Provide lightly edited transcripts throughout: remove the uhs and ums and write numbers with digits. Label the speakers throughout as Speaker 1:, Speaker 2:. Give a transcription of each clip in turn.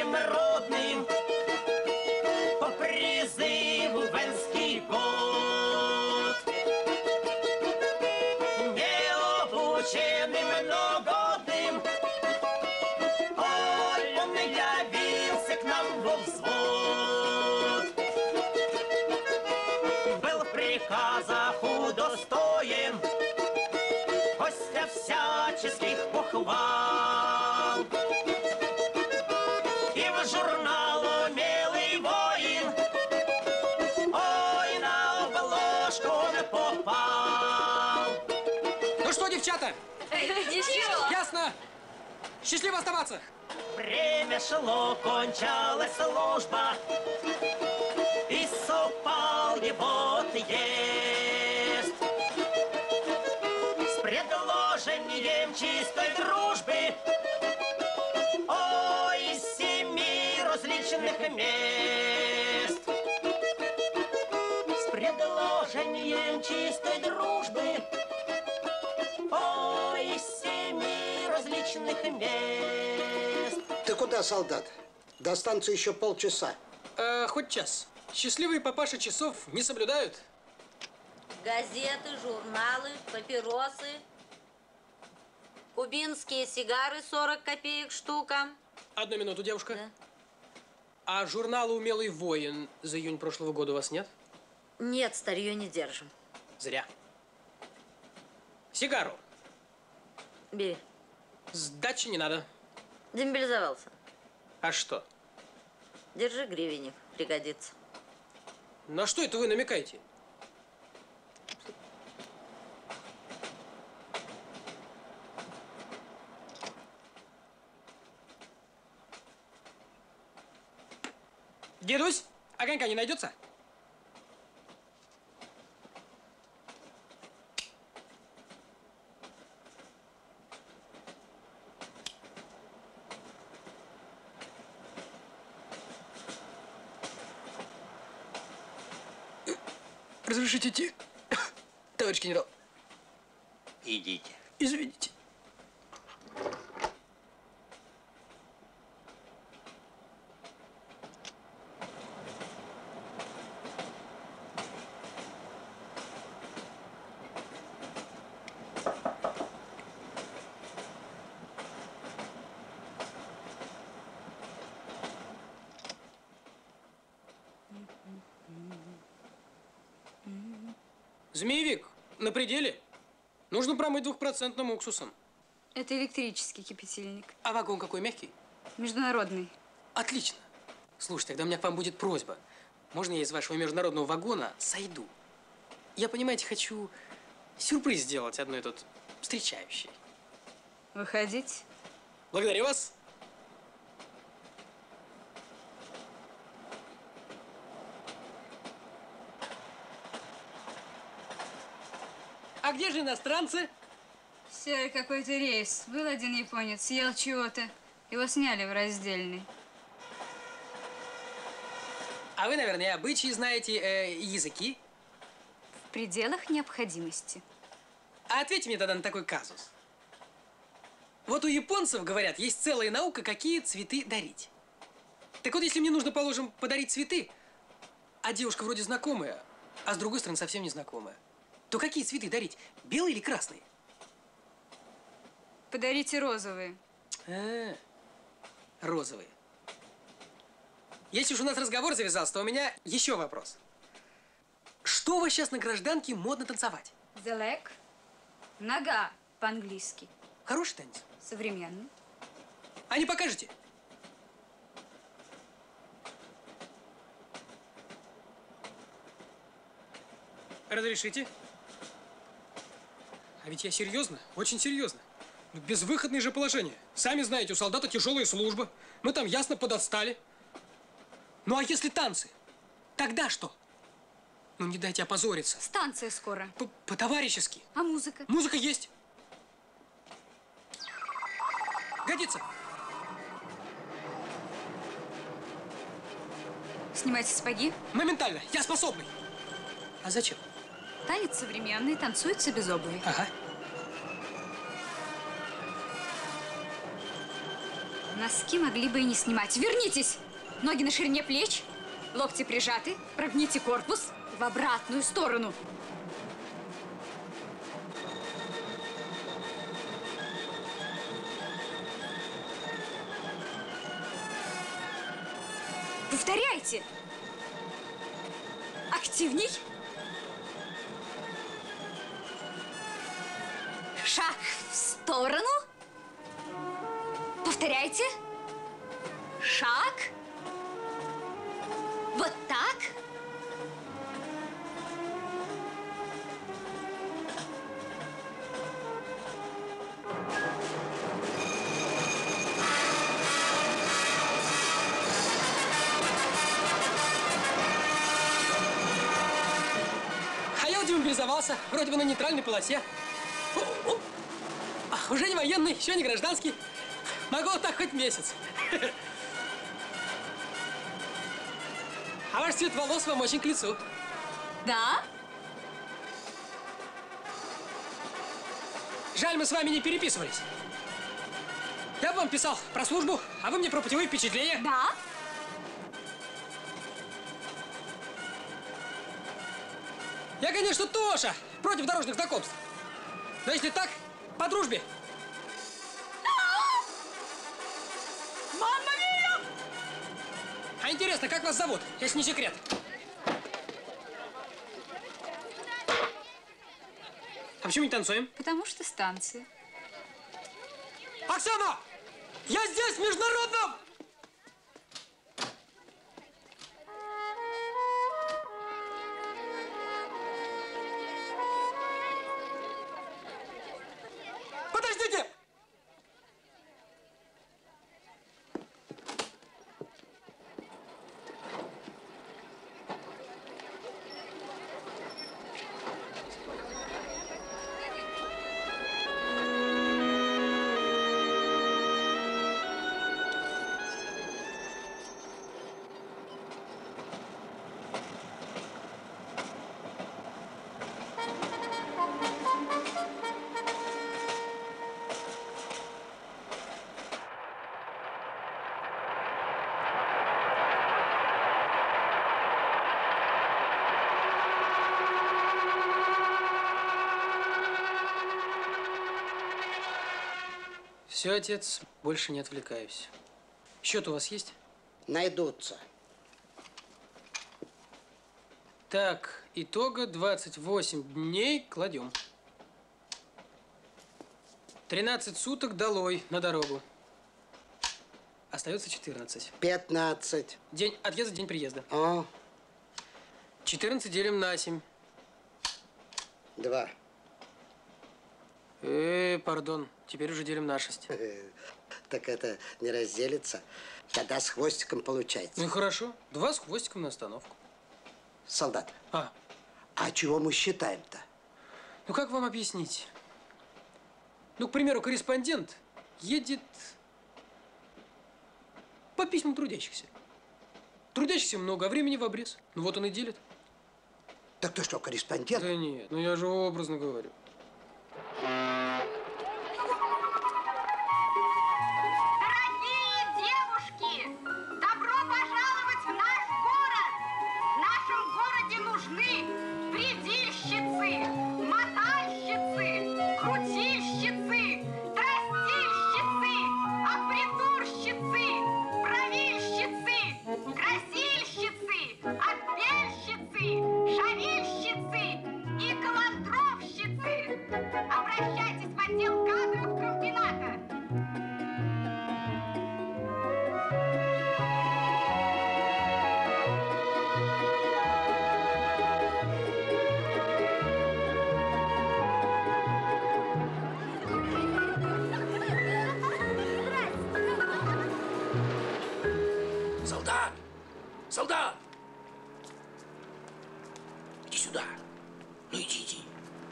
Speaker 1: Днем народным по призыву в Энский год. Необученным, многодым он явился к нам во взвод. Был в приказах удостоен гостя всяческих похвал. И в журнал «Умелый воин» ой, на обложку он попал.
Speaker 2: Ну что, девчата?
Speaker 3: Ничего.
Speaker 2: Ясно. Счастливо оставаться.
Speaker 1: Время шло, кончалась служба, и супал его отъезд. С предложением чистой дружбы, ой, из 7 различных мест. С предложением чистой дружбы, ой, из 7 различных мест.
Speaker 4: Ты куда, солдат? До станции еще полчаса.
Speaker 2: Хоть час. Счастливые папаши часов не соблюдают.
Speaker 3: Газеты, журналы, папиросы, кубинские сигары 40 копеек штука.
Speaker 2: Одну минуту, девушка.
Speaker 3: Да.
Speaker 2: А журнала «Умелый воин» за июнь прошлого года у вас нет?
Speaker 3: Нет, старье не держим.
Speaker 2: Зря. Сигару.
Speaker 3: Бери.
Speaker 2: Сдачи не надо.
Speaker 3: Демобилизовался.
Speaker 2: А что?
Speaker 3: Держи гривенник, пригодится.
Speaker 2: На что это вы намекаете? Дедусь, огонька не найдется? Разрешите идти, товарищ генерал?
Speaker 1: Идите.
Speaker 2: Извините. Змеевик, на пределе. Нужно промыть 2% уксусом.
Speaker 5: Это электрический кипятильник.
Speaker 2: А вагон какой, мягкий?
Speaker 5: Международный.
Speaker 2: Отлично. Слушай, тогда у меня к вам будет просьба. Можно я из вашего международного вагона сойду? Я, понимаете, хочу сюрприз сделать одной тут встречающей.
Speaker 5: Выходите.
Speaker 2: Благодарю вас. А где же иностранцы?
Speaker 5: Серый какой-то рейс. Был один японец, съел чего-то. Его сняли в раздельный.
Speaker 2: А вы, наверное, обычаи знаете, языки.
Speaker 5: В пределах необходимости.
Speaker 2: А ответьте мне тогда на такой казус. Вот у японцев, говорят, есть целая наука, какие цветы дарить. Так вот, если мне нужно, положим, подарить цветы, а девушка вроде знакомая, а с другой стороны совсем не знакомая, то какие цветы дарить? Белые или красные?
Speaker 5: Подарите розовые.
Speaker 2: Розовые. Если уж у нас разговор завязался, то у меня еще вопрос. Что у вас сейчас на гражданке модно танцевать?
Speaker 5: The leg. Нога по-английски.
Speaker 2: Хороший танец?
Speaker 5: Современный.
Speaker 2: А не покажете? Разрешите? А ведь я серьезно, очень серьезно. Ну, безвыходное же положение. Сами знаете, у солдата тяжелая служба. Мы там ясно подотстали. Ну а если танцы? Тогда что? Ну не дайте опозориться.
Speaker 5: Станция скоро.
Speaker 2: По-товарищески.
Speaker 5: А музыка?
Speaker 2: Музыка есть. Годится.
Speaker 5: Снимайте сапоги.
Speaker 2: Моментально. Я способный. А зачем?
Speaker 5: Танец современный, танцуется без обуви.
Speaker 2: Ага.
Speaker 5: Носки могли бы и не снимать. Вернитесь! Ноги на ширине плеч, локти прижаты, прогните корпус в обратную сторону. Повторяйте. Активней. Шаг в сторону. Повторяйте. Шаг. Вот так.
Speaker 2: А я демобилизовался, вроде бы на нейтральной полосе. Уже не военный, еще не гражданский. Могу вот так хоть месяц. А ваш цвет волос вам очень к лицу.
Speaker 5: Да?
Speaker 2: Жаль, мы с вами не переписывались. Я бы вам писал про службу, а вы мне про путевые впечатления.
Speaker 5: Да?
Speaker 2: Я, конечно, тоже против дорожных знакомств. Но если так, по дружбе.
Speaker 5: Мамма мия!
Speaker 2: А интересно, как вас зовут, если не секрет? А почему не танцуем?
Speaker 5: Потому что станция.
Speaker 2: Оксана! Я здесь, в международном! Подождите! Все, отец, больше не отвлекаюсь. Счет у вас есть?
Speaker 4: Найдутся.
Speaker 2: Так, итога 28 дней кладем. 13 суток долой на дорогу. Остается 14.
Speaker 4: 15.
Speaker 2: День отъезда, день приезда.
Speaker 4: О,
Speaker 2: 14 делим на 7.
Speaker 4: 2.
Speaker 2: Пардон. Теперь уже делим на 6.
Speaker 4: Так это не разделится. Тогда с хвостиком получается.
Speaker 2: Ну и хорошо. 2 с хвостиком на остановку.
Speaker 4: Солдат,
Speaker 2: А,
Speaker 4: а чего мы считаем-то?
Speaker 2: ну как вам объяснить? Ну, к примеру, корреспондент едет по письмам трудящихся. Трудящихся много, а времени в обрез. Ну вот он и делит.
Speaker 4: Так ты что, корреспондент?
Speaker 2: Да нет, ну я же образно говорю.
Speaker 6: Дорогие девушки, добро пожаловать в наш город! В нашем городе нужны предильщицы, мотальщицы, крутильщицы, тростильщицы, апритурщицы, правильщицы, красильщицы, отбельщицы, шавильщицы и каландровщицы. Обращайтесь в отдел кадров комбината.
Speaker 7: Солдат! Солдат! Иди сюда. Ну иди.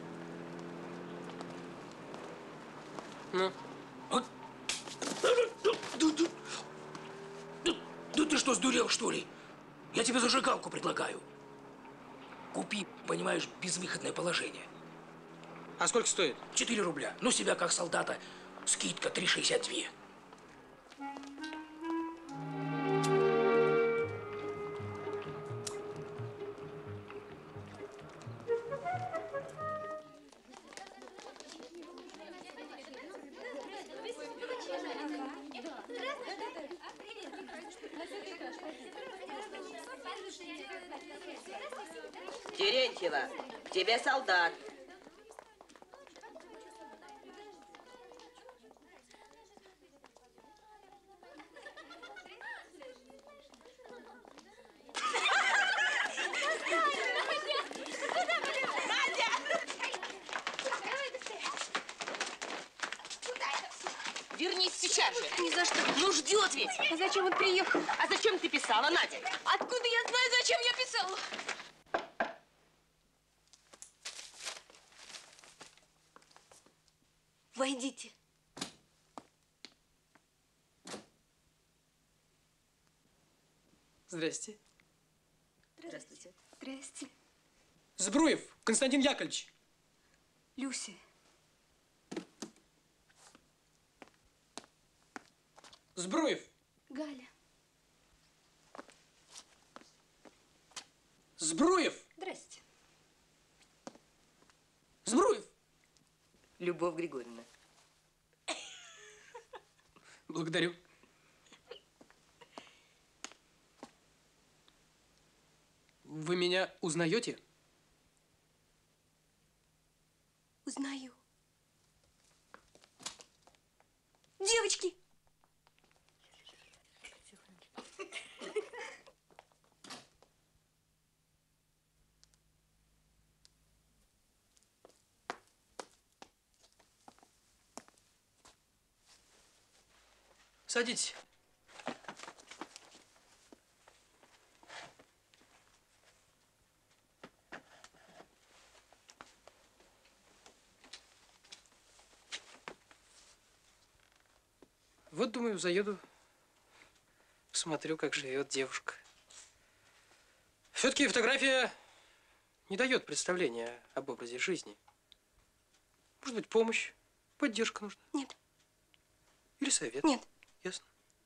Speaker 2: Ну,
Speaker 7: Вот. Да ты что, сдурел, что ли? Я тебе зажигалку предлагаю. Купи, понимаешь, безвыходное положение.
Speaker 2: а сколько стоит?
Speaker 7: 4 рубля. Ну, себя как солдата. Скидка 3,62.
Speaker 8: Терентьева, к тебе солдат.
Speaker 9: Вернись сейчас же.
Speaker 10: Ни за что.
Speaker 9: Ну, ждет ведь.
Speaker 10: А зачем он приехал?
Speaker 9: А зачем ты писала, Надя?
Speaker 10: Откуда я знаю, зачем я писала? Войдите.
Speaker 2: Здрасте.
Speaker 3: Здравствуйте.
Speaker 5: Здрасте.
Speaker 2: Збруев Константин Яковлевич.
Speaker 5: Люся.
Speaker 2: Збруев.
Speaker 5: Галя.
Speaker 2: Збруев.
Speaker 5: Здрасте.
Speaker 2: Збруев.
Speaker 8: Любовь Григорьевна.
Speaker 2: Благодарю. Вы меня узнаете?
Speaker 5: Узнаю. Девочки!
Speaker 2: Садитесь. Вот, думаю, заеду, посмотрю, как живет девушка. Все-таки фотография не дает представления об образе жизни. Может быть, помощь, поддержка нужна?
Speaker 5: Нет.
Speaker 2: Или совет?
Speaker 5: Нет.
Speaker 2: Ясно.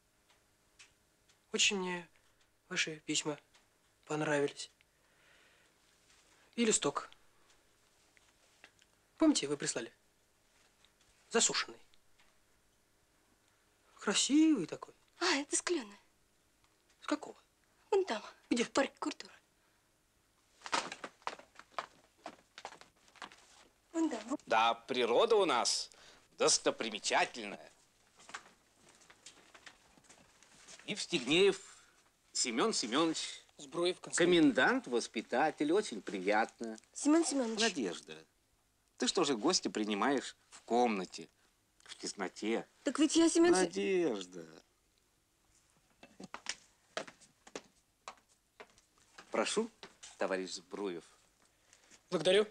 Speaker 2: Очень мне ваши письма понравились. И листок. Помните, вы прислали? Засушенный. Красивый такой.
Speaker 5: А, это с Клена.
Speaker 2: С какого?
Speaker 5: Вон там.
Speaker 2: Где?
Speaker 5: В парке культуры. Вон там.
Speaker 11: Да, природа у нас достопримечательная. Евстигнеев Семен Семенович,
Speaker 2: Збруев, Константин.
Speaker 11: комендант, воспитатель, очень приятно.
Speaker 5: Семен Семенович.
Speaker 11: Надежда, ты что же гостя принимаешь в комнате, в тесноте?
Speaker 5: Так ведь я Семен...
Speaker 11: Надежда. Прошу, товарищ Збруев.
Speaker 2: Благодарю.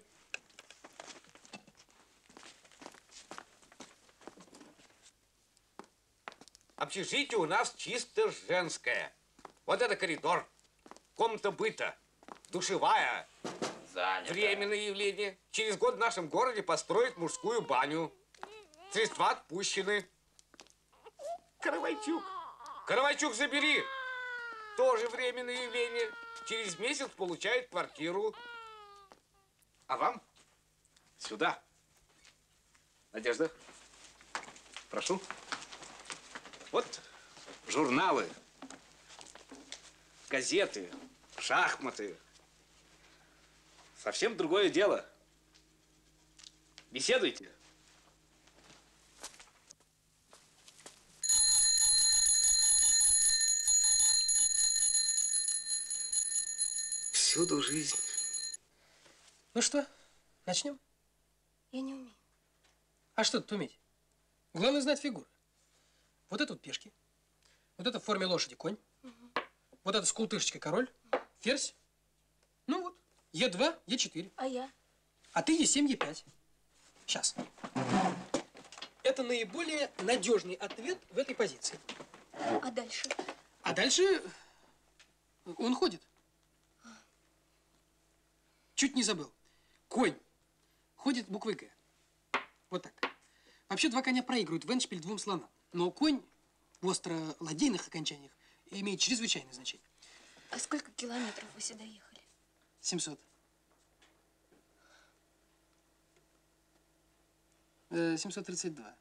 Speaker 12: Общежитие у нас чисто женское. Вот это коридор, комната быта, душевая.
Speaker 7: Занято.
Speaker 12: Временное явление. Через год в нашем городе построят мужскую баню. Средства отпущены. Каравайчук. Каравайчук забери. Тоже временное явление. Через месяц получает квартиру.
Speaker 11: А вам сюда. Надежда, прошу. Вот журналы, газеты, шахматы. Совсем другое дело. Беседуйте. Всюду жизнь.
Speaker 2: Ну что, начнем?
Speaker 5: Я не умею.
Speaker 2: А что тут уметь? Главное знать фигуры. Вот это вот пешки. Вот это в форме лошади конь. Вот это с култышечкой король. Ферзь. Ну вот. Е2, Е4.
Speaker 5: А я?
Speaker 2: А ты Е7, Е5. Сейчас. Это наиболее надежный ответ в этой позиции.
Speaker 5: А дальше?
Speaker 2: А дальше он ходит. Чуть не забыл. Конь ходит буквой Г. Вот так. Вообще два коня проигрывают в эндшпиль двум слонам. Но конь в остро-ладейных окончаниях имеет чрезвычайное значение.
Speaker 5: А сколько километров вы сюда ехали?
Speaker 2: 700. 732.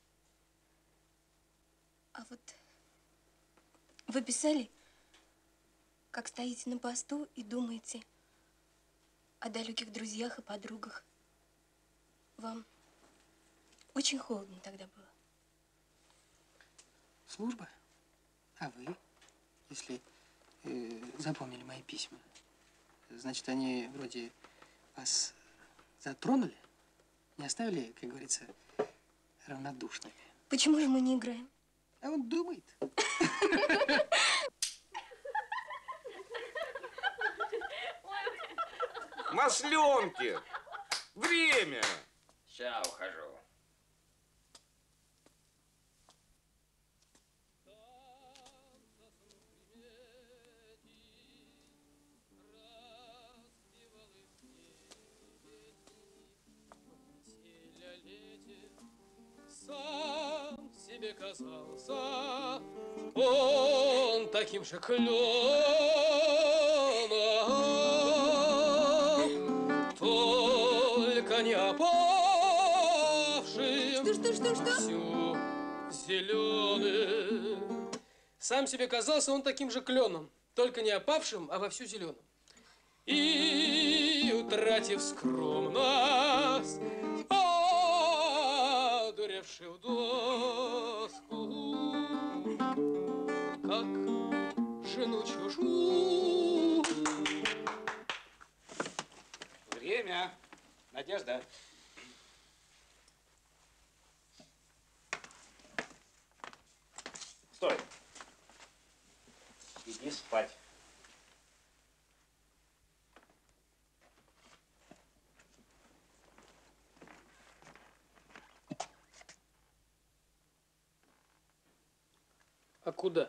Speaker 5: А вот вы писали, как стоите на посту и думаете
Speaker 10: о далеких друзьях и подругах. Вам очень холодно тогда было.
Speaker 2: Служба? А вы, если запомнили мои письма, значит, они вроде вас затронули? Не оставили, как говорится, равнодушными?
Speaker 10: Почему же мы не играем?
Speaker 2: А он думает.
Speaker 12: Масленки! Время!
Speaker 13: Ща ухожу.
Speaker 14: Сам себе казался он таким же клёном, только не опавшим.
Speaker 10: Что?
Speaker 14: Всю зеленый. Сам себе казался он таким же кленом, только не опавшим, а вовсю зеленым. И, утратив скромность, одуревший в доску, как жену чужую.
Speaker 11: Время. Надежда. Стой. Иди спать.
Speaker 14: А куда?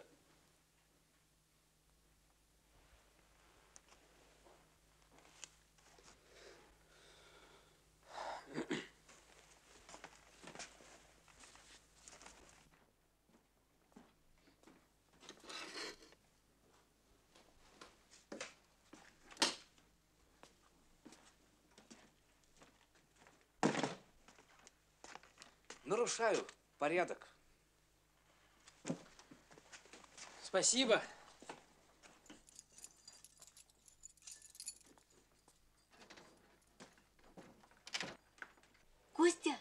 Speaker 11: Нарушаю порядок.
Speaker 2: Спасибо.
Speaker 10: Костя!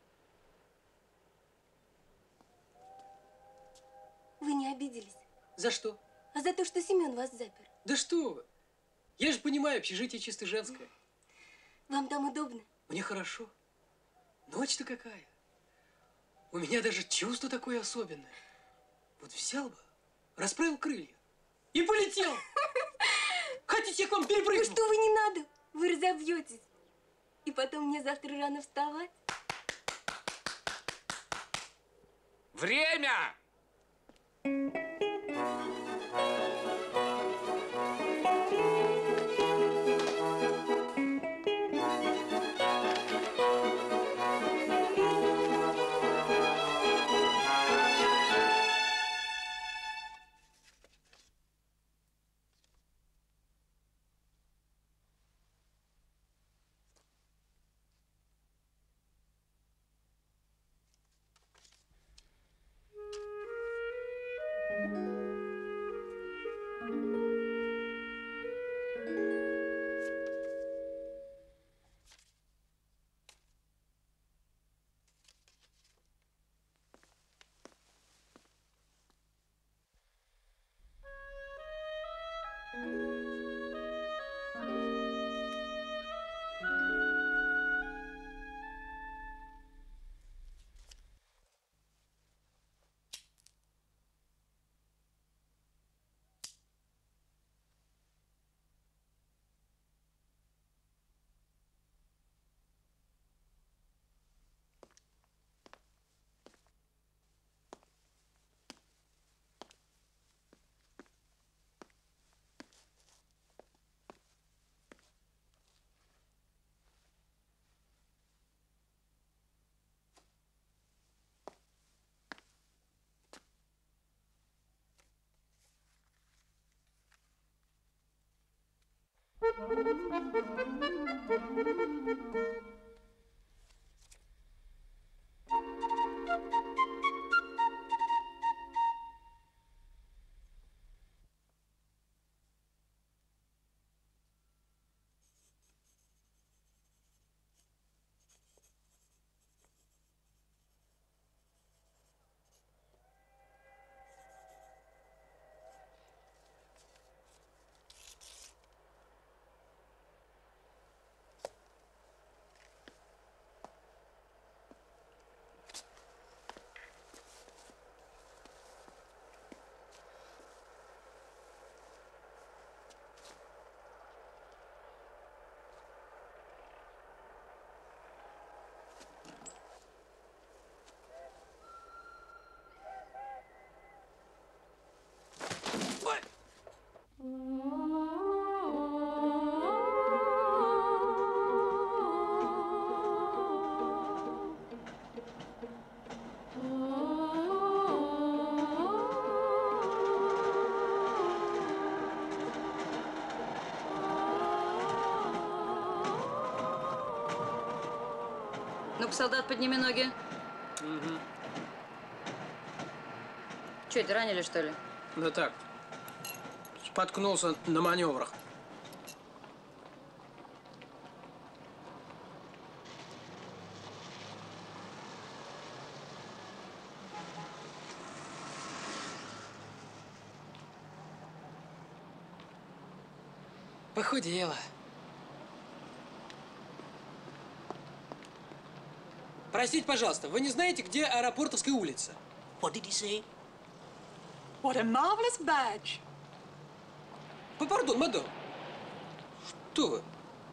Speaker 10: Вы не обиделись?
Speaker 2: За что?
Speaker 10: А за то, что Семен вас запер.
Speaker 2: Да что вы? Я же понимаю, общежитие чисто женское.
Speaker 10: Вам там удобно?
Speaker 2: Мне хорошо. Ночь-то какая. У меня даже чувство такое особенное. Вот взял бы, расправил крылья и полетел. Хотите, я к вам перепрыгну?
Speaker 10: Ну что вы, не надо. Вы разобьетесь. И потом мне завтра рано вставать.
Speaker 12: Время!
Speaker 3: Ну-ка, солдат, подними ноги.
Speaker 2: Угу.
Speaker 3: Че, это ранили, что ли?
Speaker 2: Да так. Споткнулся на маневрах. Похудела. Простите, пожалуйста, вы не знаете, где Аэропортовская улица?
Speaker 9: What did he say?
Speaker 15: What a marvelous badge.
Speaker 2: Пардон, мадам. Что вы?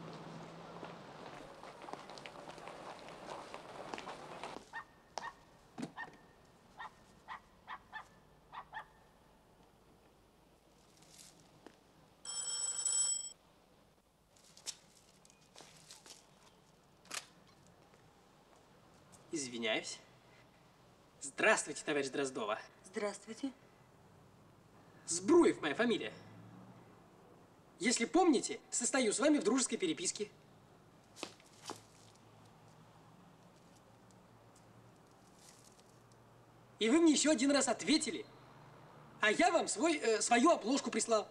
Speaker 2: Извиняюсь. Здравствуйте, товарищ Дроздова.
Speaker 10: Здравствуйте.
Speaker 2: Збруев моя фамилия. Если помните, состою с вами в дружеской переписке. И вы мне еще один раз ответили, а я вам свою обложку прислал.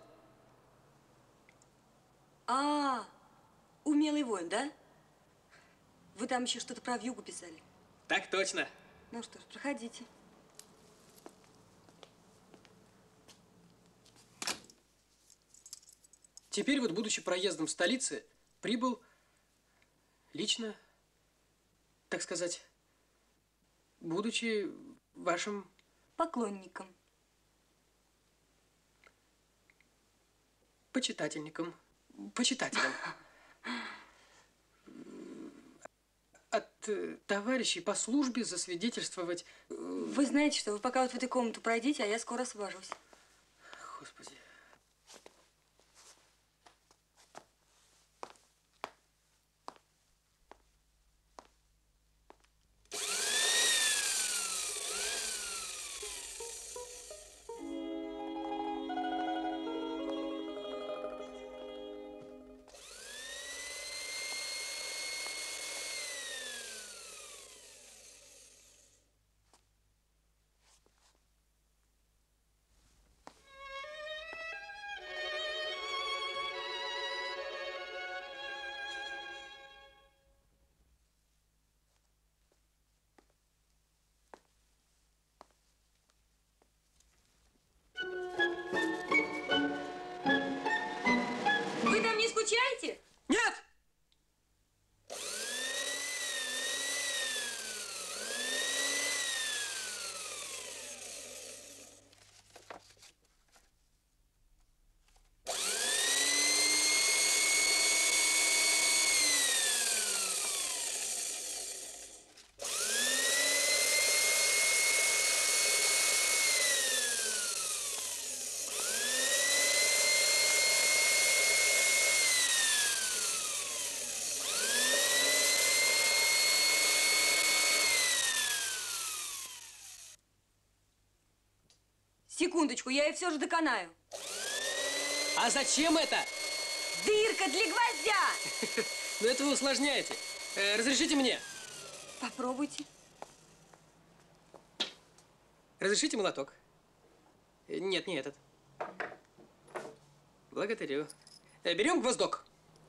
Speaker 10: Умелый воин, да? Вы там еще что-то про вьюгу писали.
Speaker 2: Так точно.
Speaker 10: Ну что ж, проходите.
Speaker 2: Теперь вот, будучи проездом в столице, прибыл лично, так сказать, будучи вашим...
Speaker 10: Поклонником.
Speaker 2: Почитательником. Почитателем. От товарищей по службе засвидетельствовать...
Speaker 10: Вы знаете, что вы пока вот в эту комнату пройдите, а я скоро освобожусь.
Speaker 2: Господи.
Speaker 10: Вы там не скучаете?
Speaker 2: Нет!
Speaker 10: Секундочку, я ее все же доконаю.
Speaker 2: А зачем это?
Speaker 10: Дырка для гвоздя!
Speaker 2: Ну это вы усложняете. Разрешите мне?
Speaker 10: Попробуйте.
Speaker 2: Разрешите молоток? Нет, не этот. Благодарю. Берем гвоздок.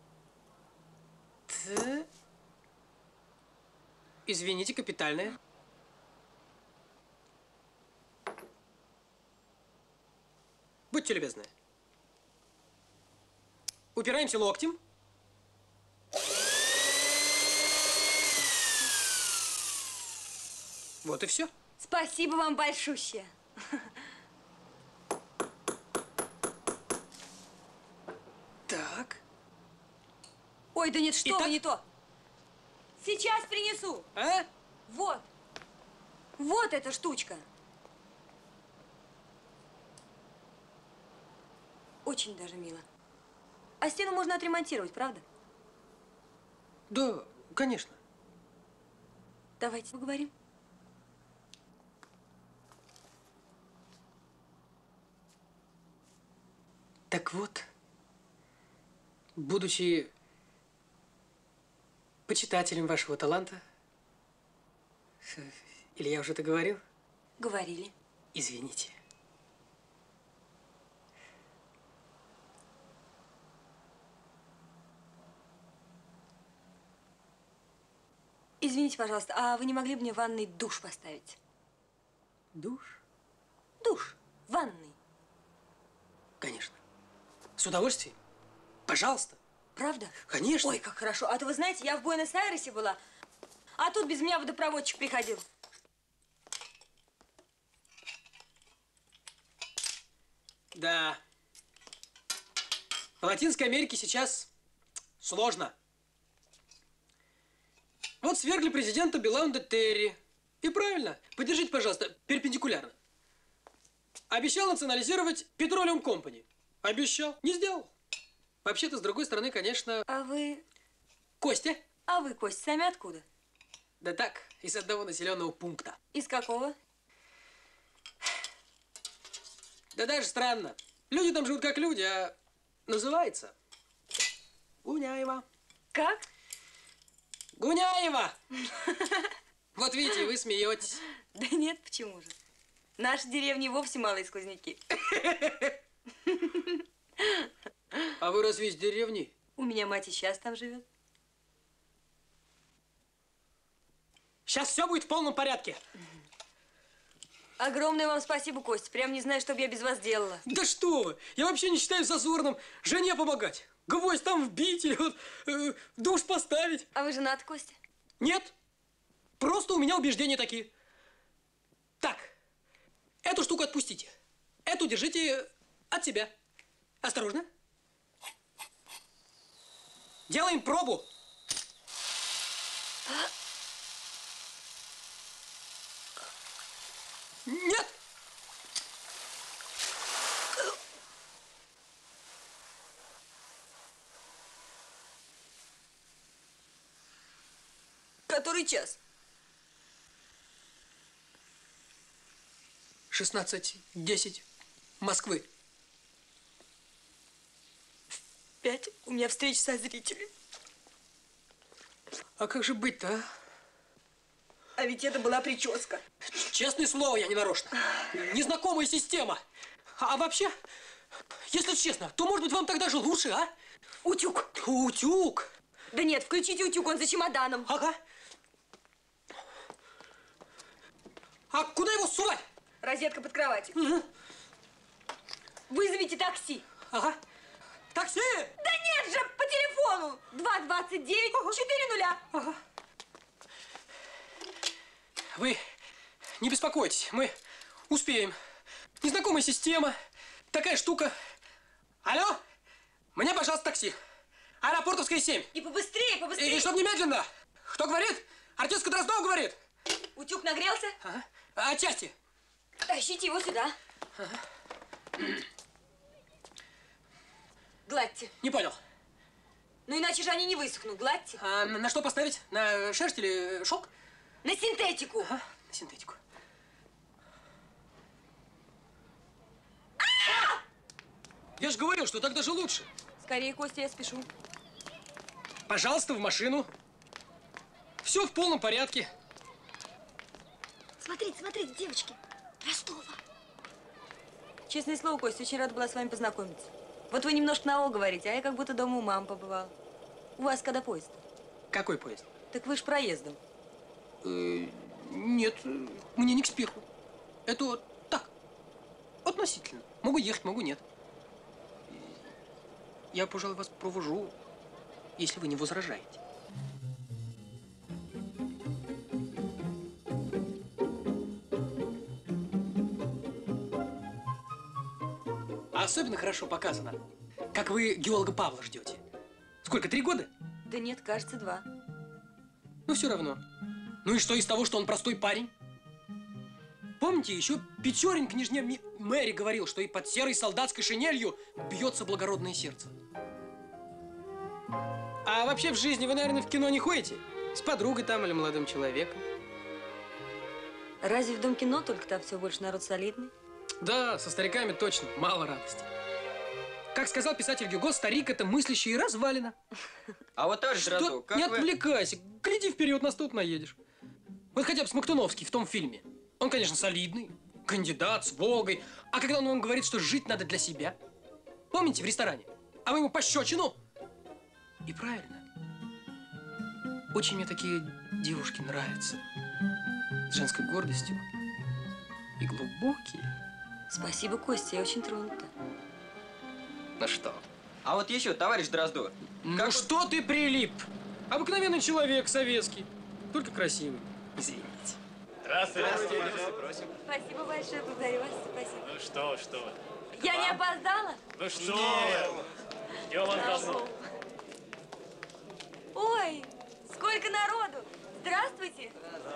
Speaker 2: Извините, капитальная. Будьте любезны. Упираемся локтем. Вот и все.
Speaker 10: Спасибо вам большущее.
Speaker 2: Так.
Speaker 10: Ой, да нет, что
Speaker 2: Итак?
Speaker 10: вы, не то. Сейчас принесу.
Speaker 2: А?
Speaker 10: Вот. Вот эта штучка. Очень даже мило. А стену можно отремонтировать, правда?
Speaker 2: Да, конечно.
Speaker 10: Давайте поговорим.
Speaker 2: Так вот, будучи почитателем вашего таланта, Или я уже это говорил?
Speaker 10: Говорили.
Speaker 2: Извините.
Speaker 10: Извините, пожалуйста, а вы не могли бы мне в ванной душ поставить?
Speaker 2: Душ?
Speaker 10: Душ. В ванной.
Speaker 2: Конечно. С удовольствием. Пожалуйста.
Speaker 10: Правда?
Speaker 2: Конечно.
Speaker 10: Ой, как хорошо. А то вы знаете, я в Буэнос-Айресе была, а тут без меня водопроводчик приходил.
Speaker 2: Да. В Латинской Америке сейчас сложно. Вот свергли президента Белаунда Терри. И правильно. Подержите, пожалуйста, перпендикулярно. Обещал национализировать Petroleum Company. Обещал. Не сделал. Вообще-то, с другой стороны, конечно...
Speaker 10: А вы...
Speaker 2: Костя?
Speaker 10: А вы, Костя, сами откуда?
Speaker 2: Да так, из одного населенного пункта.
Speaker 10: Из какого?
Speaker 2: Да даже странно. Люди там живут как люди, а называется Гуняева.
Speaker 10: Как?
Speaker 2: Гуняева! Вот видите, вы смеетесь.
Speaker 10: Да нет, почему же? Наши деревни вовсе малые сквозняки.
Speaker 2: А вы разве из деревни?
Speaker 10: У меня мать и сейчас там живет.
Speaker 2: Сейчас все будет в полном порядке.
Speaker 10: Огромное вам спасибо, Костя. Прям не знаю, что бы я без вас делала.
Speaker 2: Да что вы! Я вообще не считаю зазорным жене помогать. Гвоздь там вбить или вот душ поставить.
Speaker 10: А вы женат, Костя?
Speaker 2: Нет. Просто у меня убеждения такие. Так, эту штуку отпустите. Эту держите от себя. Осторожно. Делаем пробу. Нет!
Speaker 10: Который час?
Speaker 2: 16:10 Москвы.
Speaker 10: 5. У меня встреча со зрителем.
Speaker 2: А как же быть-то, а?
Speaker 10: А ведь это была прическа.
Speaker 2: Честное слово, я не нарочно. Незнакомая система. А вообще, если честно, то, может быть, вам тогда же лучше, а?
Speaker 10: Утюг.
Speaker 2: Утюг?
Speaker 10: Да нет, включите утюг, он за чемоданом.
Speaker 2: Ага. А куда его сувать?
Speaker 10: Розетка под кроватью.
Speaker 2: Угу.
Speaker 10: Вызовите такси.
Speaker 2: Ага. Такси?
Speaker 10: Да нет же, по телефону. 229 400.
Speaker 2: Ага. Вы не беспокойтесь, мы успеем. Незнакомая система, такая штука. Алло, мне, пожалуйста, такси. Аэропортовская 7.
Speaker 10: И побыстрее, побыстрее.
Speaker 2: И чтоб немедленно. Кто говорит? Артистка Дроздова говорит.
Speaker 10: Утюг нагрелся?
Speaker 2: Ага. Отчасти.
Speaker 10: Тащите его сюда.
Speaker 2: Ага.
Speaker 10: Гладьте.
Speaker 2: Не понял.
Speaker 10: Ну иначе же они не высохнут. Гладьте.
Speaker 2: А на что поставить? На шерсть или шелк?
Speaker 10: На синтетику.
Speaker 2: Ага, на синтетику. Я же говорил, что так даже лучше.
Speaker 10: Скорее, Костя, я спешу.
Speaker 2: Пожалуйста, в машину. Все в полном порядке.
Speaker 5: Смотрите, смотрите, девочки. Ростова.
Speaker 10: Честное слово, Костя, очень рада была с вами познакомиться. Вот вы немножко на «о» говорите, а я как будто дома у мамы побывала. У вас когда поезд?
Speaker 2: Какой поезд?
Speaker 10: Так вы ж проездом.
Speaker 2: Нет, мне не к спеху. Это вот так, относительно. Могу ехать, могу нет. Я, пожалуй, вас провожу, если вы не возражаете. Особенно хорошо показано, как вы геолога Павла ждете. Сколько, 3 года?
Speaker 10: Да нет, кажется, 2.
Speaker 2: Ну, все равно. Ну и что из того, что он простой парень? Помните, еще Печорин княжне Мэри говорил, что и под серой солдатской шинелью бьется благородное сердце. А вообще в жизни вы, наверное, в кино не ходите? С подругой там или молодым человеком?
Speaker 10: Разве в Дом кино только там все больше народ солидный?
Speaker 2: Да, со стариками точно мало радости. Как сказал писатель Гюго, старик – это мыслящий и развалина.
Speaker 13: А вот, товарищ Дроздов, как
Speaker 2: не
Speaker 13: вы...
Speaker 2: отвлекайся, гляди вперед, нас тут наедешь. Вот хотя бы Смоктуновский в том фильме. Он, конечно, солидный, кандидат с Волгой. А когда он вам говорит, что жить надо для себя? Помните, в ресторане? А вы ему пощечину? И правильно. Очень мне такие девушки нравятся. С женской гордостью. И глубокие.
Speaker 10: Спасибо, Костя, я очень тронута.
Speaker 2: Ну что?
Speaker 13: А вот еще, товарищ Дроздов.
Speaker 2: Ну что ты прилип? Обыкновенный человек советский. Только красивый. Извините.
Speaker 16: Здравствуйте.
Speaker 10: Спасибо большое, благодарю вас. Спасибо.
Speaker 16: Ну что вы.
Speaker 10: Я не опоздала?
Speaker 16: Ну что вы. Ждем вас давно.
Speaker 10: Ой, сколько народу! Здравствуйте!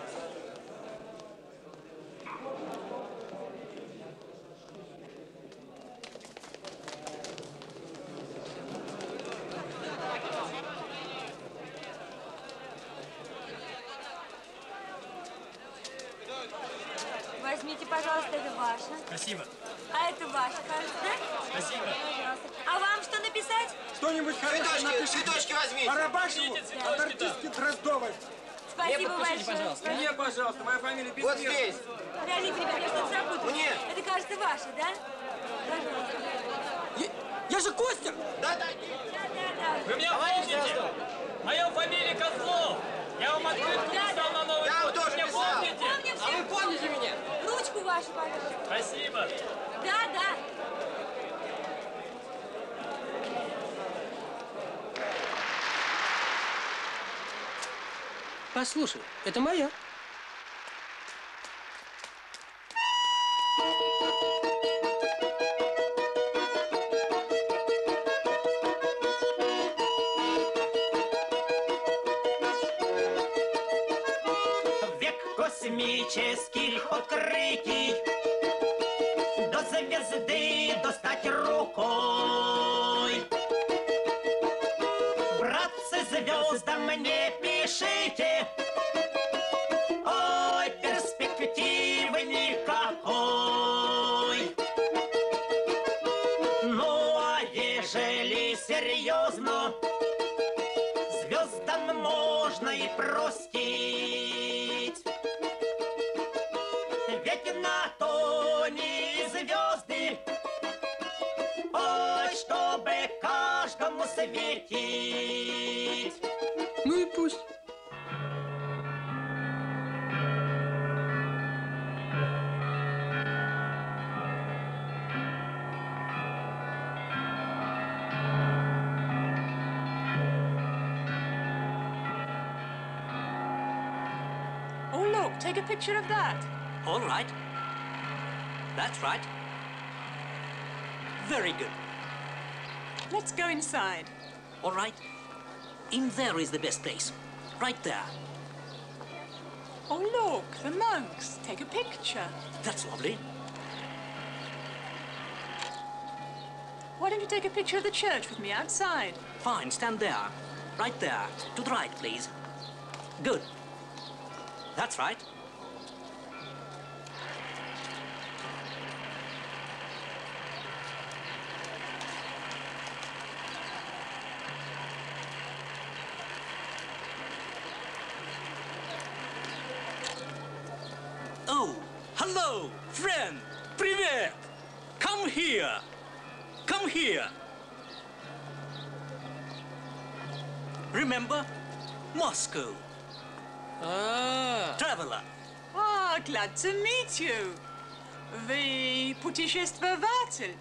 Speaker 10: Возьмите, пожалуйста, это ваше.
Speaker 16: Спасибо.
Speaker 10: А это ваше, кажется, да?
Speaker 16: Спасибо.
Speaker 10: Пожалуйста. А вам что написать?
Speaker 17: Что-нибудь хорошее.
Speaker 13: Цветочки возьмите.
Speaker 17: Барабашеву от артистки Дроздовой.
Speaker 10: Спасибо большое.
Speaker 13: Пожалуйста. Мне, пожалуйста, моя фамилия без
Speaker 12: Вот здесь.
Speaker 10: Леонид, ребят, я что-то запутала.
Speaker 12: Мне.
Speaker 10: Это, кажется, ваше, да? Пожалуйста.
Speaker 2: Я же Костя!
Speaker 10: Да.
Speaker 16: Вы меня помните? Моя фамилия Козлов. Я вам открытку писал на Новый год. Вы меня помните?
Speaker 10: Помним все.
Speaker 2: А вы помните меня?
Speaker 10: Ручку вашу, пожалуйста.
Speaker 16: Спасибо.
Speaker 10: Да.
Speaker 2: Послушай, это моя.
Speaker 1: Век космических открытий, до звезды достать рукой. Братцы, звездам не пишите, ой, перспективы никакой. Ну, а ежели серьезно, звездам можно и простить. Ведь на то не звезды, ой, чтобы каждому светить.
Speaker 2: Ну и пусть.
Speaker 15: Oh, look, take a picture of that.
Speaker 1: All right. That's right. Very good.
Speaker 15: Let's go inside.
Speaker 1: All right. In there is the best place. Right there.
Speaker 15: Oh, look, the monks. Take a picture.
Speaker 1: That's lovely.
Speaker 15: Why don't you take a picture of the church with me outside?
Speaker 1: Fine, stand there. Right there. To the right, please. Good. That's right. Oh, hello, friend. Привет. Come here. Come here. Remember? Moscow. Traveler.
Speaker 15: Ah, glad to meet you. Вы путешествователь.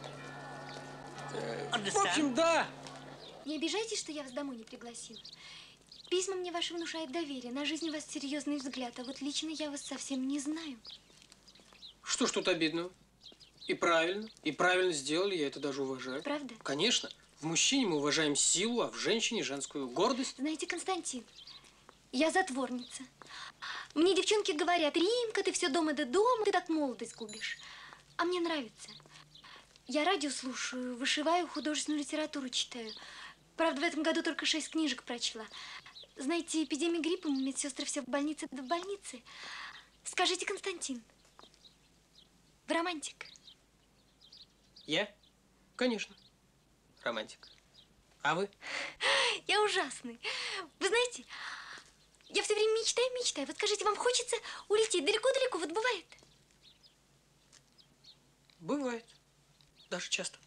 Speaker 2: В общем, да.
Speaker 18: Не обижайтесь, что я вас домой не пригласила. Письма мне ваши внушают доверие. На жизнь у вас серьезный взгляд, а вот лично я вас совсем не знаю.
Speaker 2: Что ж тут обидного? И правильно сделали, я это даже уважаю.
Speaker 18: Правда?
Speaker 2: Конечно. В мужчине мы уважаем силу, а в женщине женскую гордость.
Speaker 18: Знаете, Константин, я затворница. Мне девчонки говорят: Римка, ты все дома да дома, ты так молодость губишь. А мне нравится. Я радио слушаю, вышиваю, художественную литературу читаю. Правда, в этом году только 6 книжек прочла. Знаете, эпидемия гриппа, медсестры все в больнице да в больнице. Скажите, Константин, вы романтик?
Speaker 2: Я? Конечно. Романтик. А вы?
Speaker 18: Я ужасный. Вы знаете, Я все время мечтаю. Вот скажите, вам хочется улететь далеко-далеко? Вот бывает?
Speaker 2: Бывает. Даже часто.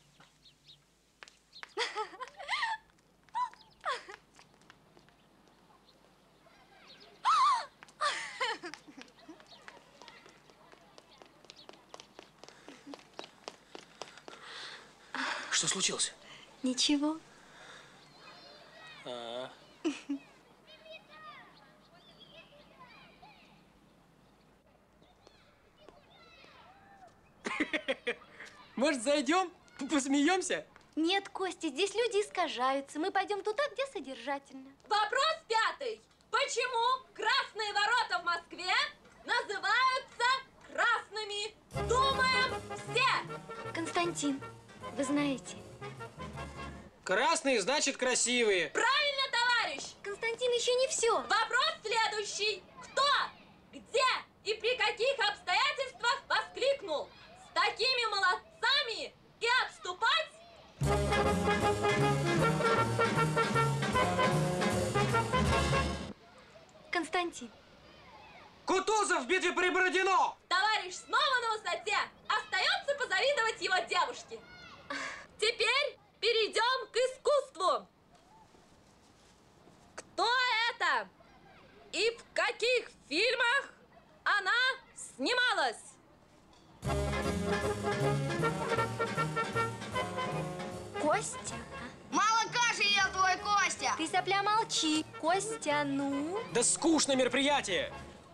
Speaker 2: Что случилось?
Speaker 18: Ничего.
Speaker 2: Может, зайдем? Посмеемся?
Speaker 18: Нет, Костя, здесь люди искажаются. Мы пойдем туда, где содержательно.
Speaker 19: Вопрос 5. Почему красные ворота в Москве называются красными? Думаем все!
Speaker 18: Константин, вы знаете.
Speaker 2: Красные значит красивые.
Speaker 19: Правильно, товарищ!
Speaker 18: Константин, еще не все.
Speaker 19: Вопрос следующий. Кто, где и при каких обстоятельствах воскликнул? С такими молодцами и отступать?
Speaker 18: Константин.
Speaker 2: Кутузов в битве при Бородино!
Speaker 19: Товарищ снова на высоте. Остается позавидовать его девушке. Теперь перейдем к искусству. Кто это? И в каких фильмах она снималась?
Speaker 18: Костя?
Speaker 6: Мало каши ел твой Костя!
Speaker 18: Ты, сопля, молчи. Костя, ну?
Speaker 2: Да скучное мероприятие.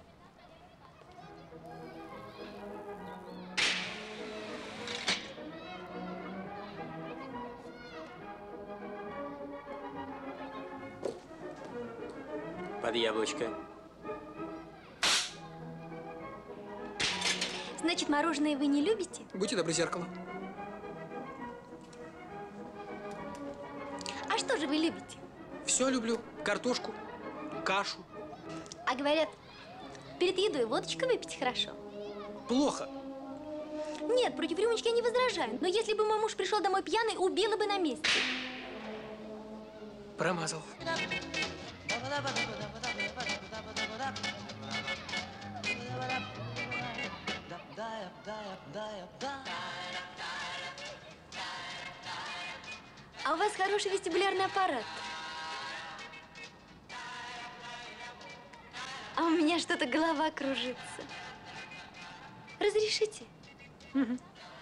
Speaker 2: Под яблочко.
Speaker 18: Значит, мороженое вы не любите?
Speaker 2: Будьте добры, зеркало.
Speaker 18: А что же вы любите?
Speaker 2: Все люблю. Картошку, кашу.
Speaker 18: А говорят, перед едой водочку выпить хорошо.
Speaker 2: Плохо.
Speaker 18: Нет, против рюмочки я не возражаю. Но если бы мой муж пришел домой пьяный, убила бы на месте.
Speaker 2: Промазал.
Speaker 18: А у вас хороший вестибулярный аппарат. А у меня что-то голова кружится. Разрешите?
Speaker 2: Угу.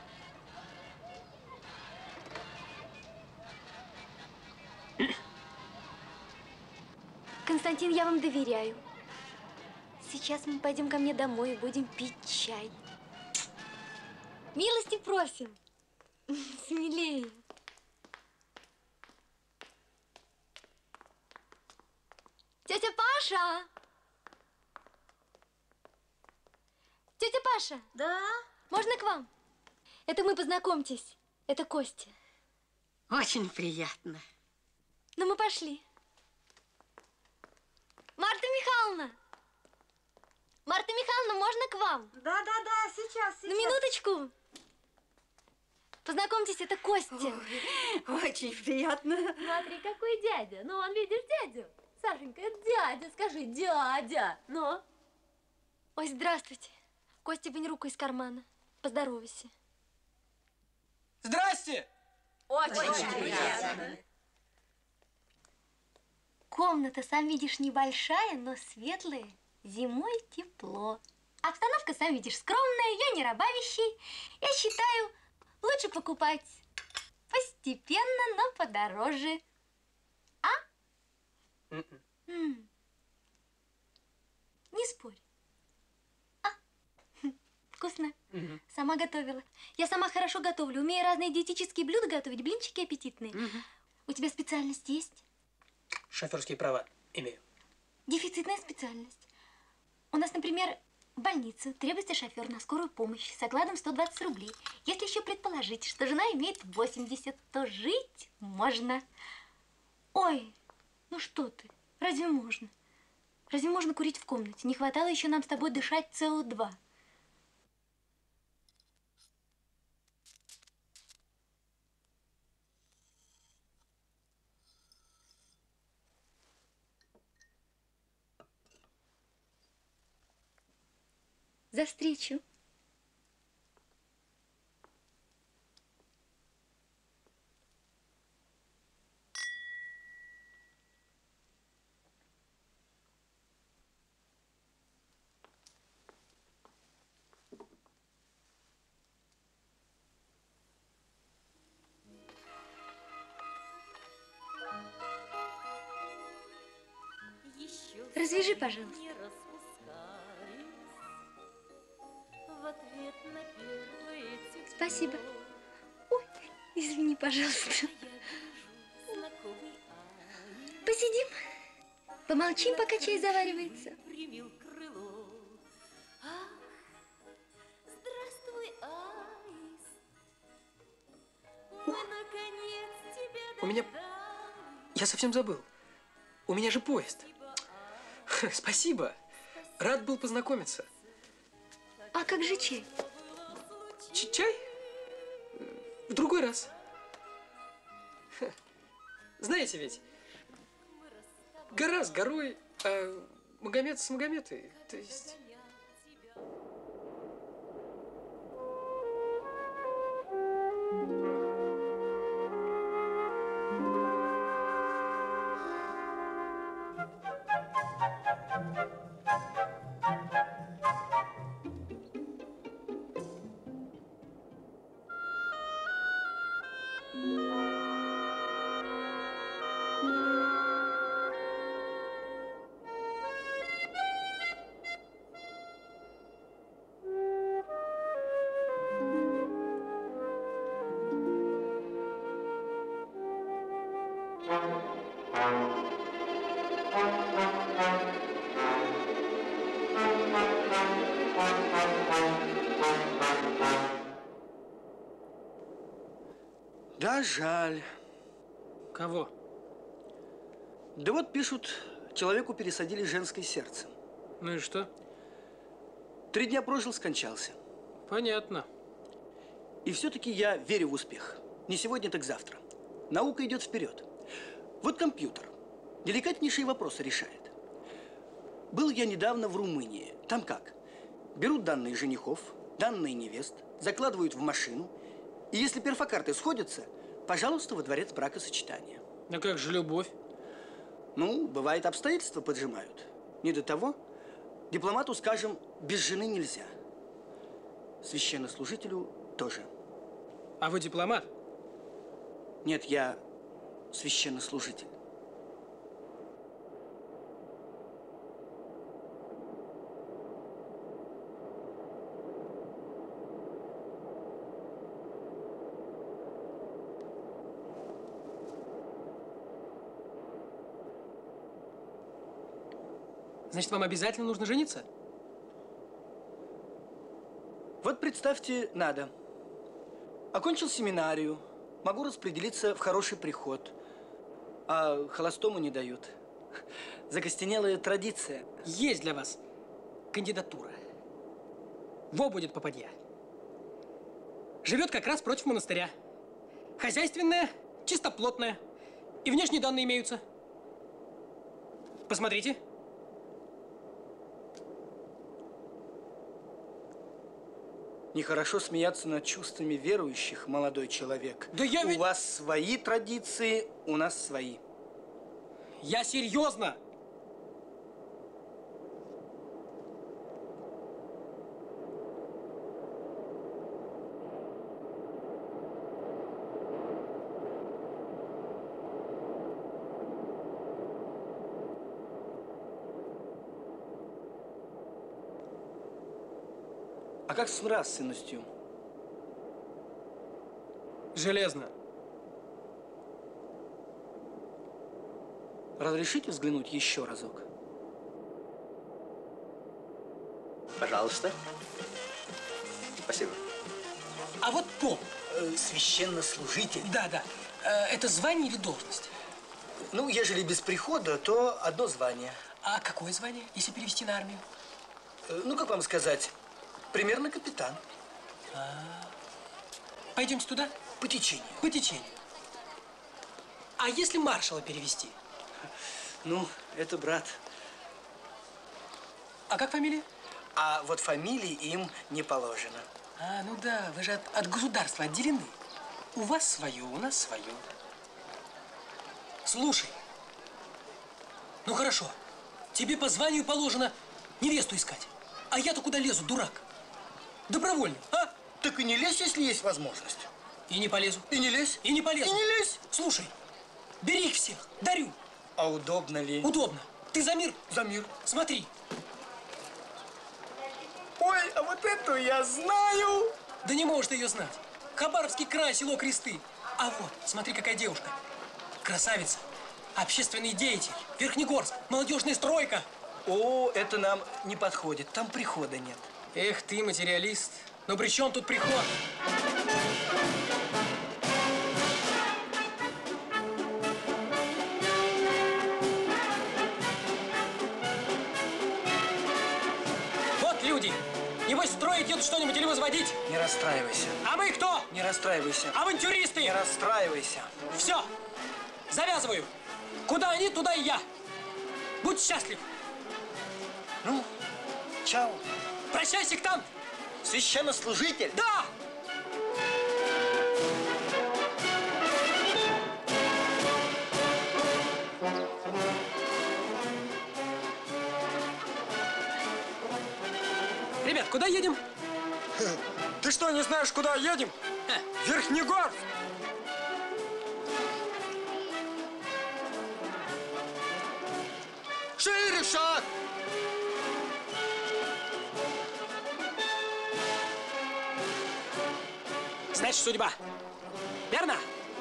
Speaker 18: Константин, я вам доверяю. Сейчас мы пойдем ко мне домой и будем пить чай. Милости просим. Смелее. Тетя Паша! Тетя Паша!
Speaker 3: Да?
Speaker 18: Можно к вам? Это мы, познакомьтесь. Это Костя.
Speaker 3: Очень приятно.
Speaker 18: Ну, мы пошли. Марта Михайловна! Марта Михайловна, можно к вам?
Speaker 3: Да, сейчас.
Speaker 18: На минуточку. Познакомьтесь, это Костя.
Speaker 3: Ой, очень приятно.
Speaker 19: Смотри, какой дядя. Ну, он, видишь, дядю. Сашенька, это дядя. Скажи, дядя. Ну?
Speaker 18: Ой, здравствуйте. Костя, вынь руку из кармана. Поздоровайся.
Speaker 2: Здрасте!
Speaker 19: Очень приятно.
Speaker 18: Комната, сам видишь, небольшая, но светлая. Зимой тепло. Обстановка, сам видишь, скромная, я не рабовещий. Я считаю, лучше покупать постепенно, но подороже. А? Не спорь. А? Вкусно. Сама готовила. Я сама хорошо готовлю. Умею разные диетические блюда готовить, блинчики аппетитные. У тебя специальность есть?
Speaker 2: Шоферские права имею.
Speaker 18: Дефицитная специальность. У нас, например, в больницу требуется шофер на скорую помощь с окладом 120 рублей. Если еще предположить, что жена имеет 80, то жить можно. Ой, ну что ты, разве можно? Разве можно курить в комнате? Не хватало еще нам с тобой дышать СО2. За встречу. Развяжи, пожалуйста. Спасибо. Ой, извини, пожалуйста. Посидим. Помолчим, пока чай заваривается.
Speaker 2: У меня... Я совсем забыл. У меня же поезд. Спасибо. Рад был познакомиться.
Speaker 18: А как же чай?
Speaker 2: Чай? В другой раз. Знаете ведь, гора с горой, а Магомед с Магометой. То есть...
Speaker 20: Да, жаль.
Speaker 2: Кого?
Speaker 20: Да вот пишут, человеку пересадили женское сердце.
Speaker 2: Ну и что?
Speaker 20: 3 дня прожил, скончался.
Speaker 2: Понятно.
Speaker 20: И все-таки я верю в успех. Не сегодня, так завтра. Наука идет вперед. Вот компьютер деликатнейшие вопросы решает. Был я недавно в Румынии. Там как? Берут данные женихов, данные невест, закладывают в машину. И если перфокарты сходятся, пожалуйста, во дворец бракосочетания.
Speaker 2: А как же любовь?
Speaker 20: Ну, бывает, обстоятельства поджимают. Не до того. Дипломату, скажем, без жены нельзя. Священнослужителю тоже.
Speaker 2: А вы дипломат?
Speaker 20: Нет, я священнослужитель.
Speaker 2: Значит, вам обязательно нужно жениться?
Speaker 20: Вот представьте, надо. Окончил семинарию, могу распределиться в хороший приход, а холостому не дают. Закостенелая традиция.
Speaker 2: Есть для вас кандидатура. Во будет попадья. Живет как раз против монастыря. Хозяйственная, чистоплотная. И внешние данные имеются. Посмотрите.
Speaker 20: Нехорошо смеяться над чувствами верующих, молодой человек.
Speaker 2: Да я ведь...
Speaker 20: У вас свои традиции, у нас свои.
Speaker 2: Я серьезно!
Speaker 20: А как с нравственностью?
Speaker 2: Железно.
Speaker 20: Разрешите взглянуть еще разок?
Speaker 21: Пожалуйста. Спасибо.
Speaker 2: А вот поп.
Speaker 20: Священнослужитель.
Speaker 2: Да. Это звание или должность?
Speaker 20: Ну, ежели без прихода, то одно звание.
Speaker 2: А какое звание, если перевести на армию?
Speaker 20: Ну, как вам сказать, примерно капитан.
Speaker 2: Пойдемте туда?
Speaker 20: По течению.
Speaker 2: По течению. А если маршала перевести?
Speaker 20: Ну, это брат.
Speaker 2: А как фамилия?
Speaker 20: А вот фамилии им не положено.
Speaker 2: А, ну да, вы же от государства отделены. У вас свое, у нас свое. Слушай, ну хорошо, тебе по званию положено невесту искать. А я-то куда лезу, дурак? Добровольно, а?
Speaker 20: Так и не лезь, если есть возможность.
Speaker 2: И не полезу.
Speaker 20: И не лезь.
Speaker 2: И не полезу.
Speaker 20: И не лезь.
Speaker 2: Слушай, бери их всех, дарю.
Speaker 20: А удобно ли?
Speaker 2: Удобно. Ты за мир?
Speaker 20: За мир.
Speaker 2: Смотри.
Speaker 20: Ой, а вот эту я знаю.
Speaker 2: Да не можешь ты ее знать. Хабаровский край, село Кресты. А вот, смотри, какая девушка. Красавица. Общественный деятель. Верхнегорск. Молодежная стройка.
Speaker 20: О, это нам не подходит. Там прихода нет.
Speaker 2: Эх ты, материалист. Но при чем тут приход? Вот люди. Небось, строить едут что-нибудь или возводить?
Speaker 20: Не расстраивайся.
Speaker 2: А мы кто?
Speaker 20: Не расстраивайся.
Speaker 2: Авантюристы!
Speaker 20: Не расстраивайся.
Speaker 2: Все. Завязываю. Куда они, туда и я. Будь счастлив.
Speaker 20: Ну, чао.
Speaker 2: Прощай, сектант.
Speaker 20: Священнослужитель.
Speaker 2: Да! Ребят, куда едем?
Speaker 17: Ты что, не знаешь, куда едем? Верхнегорск!
Speaker 20: Шире шаг!
Speaker 2: Значит, судьба. Верно?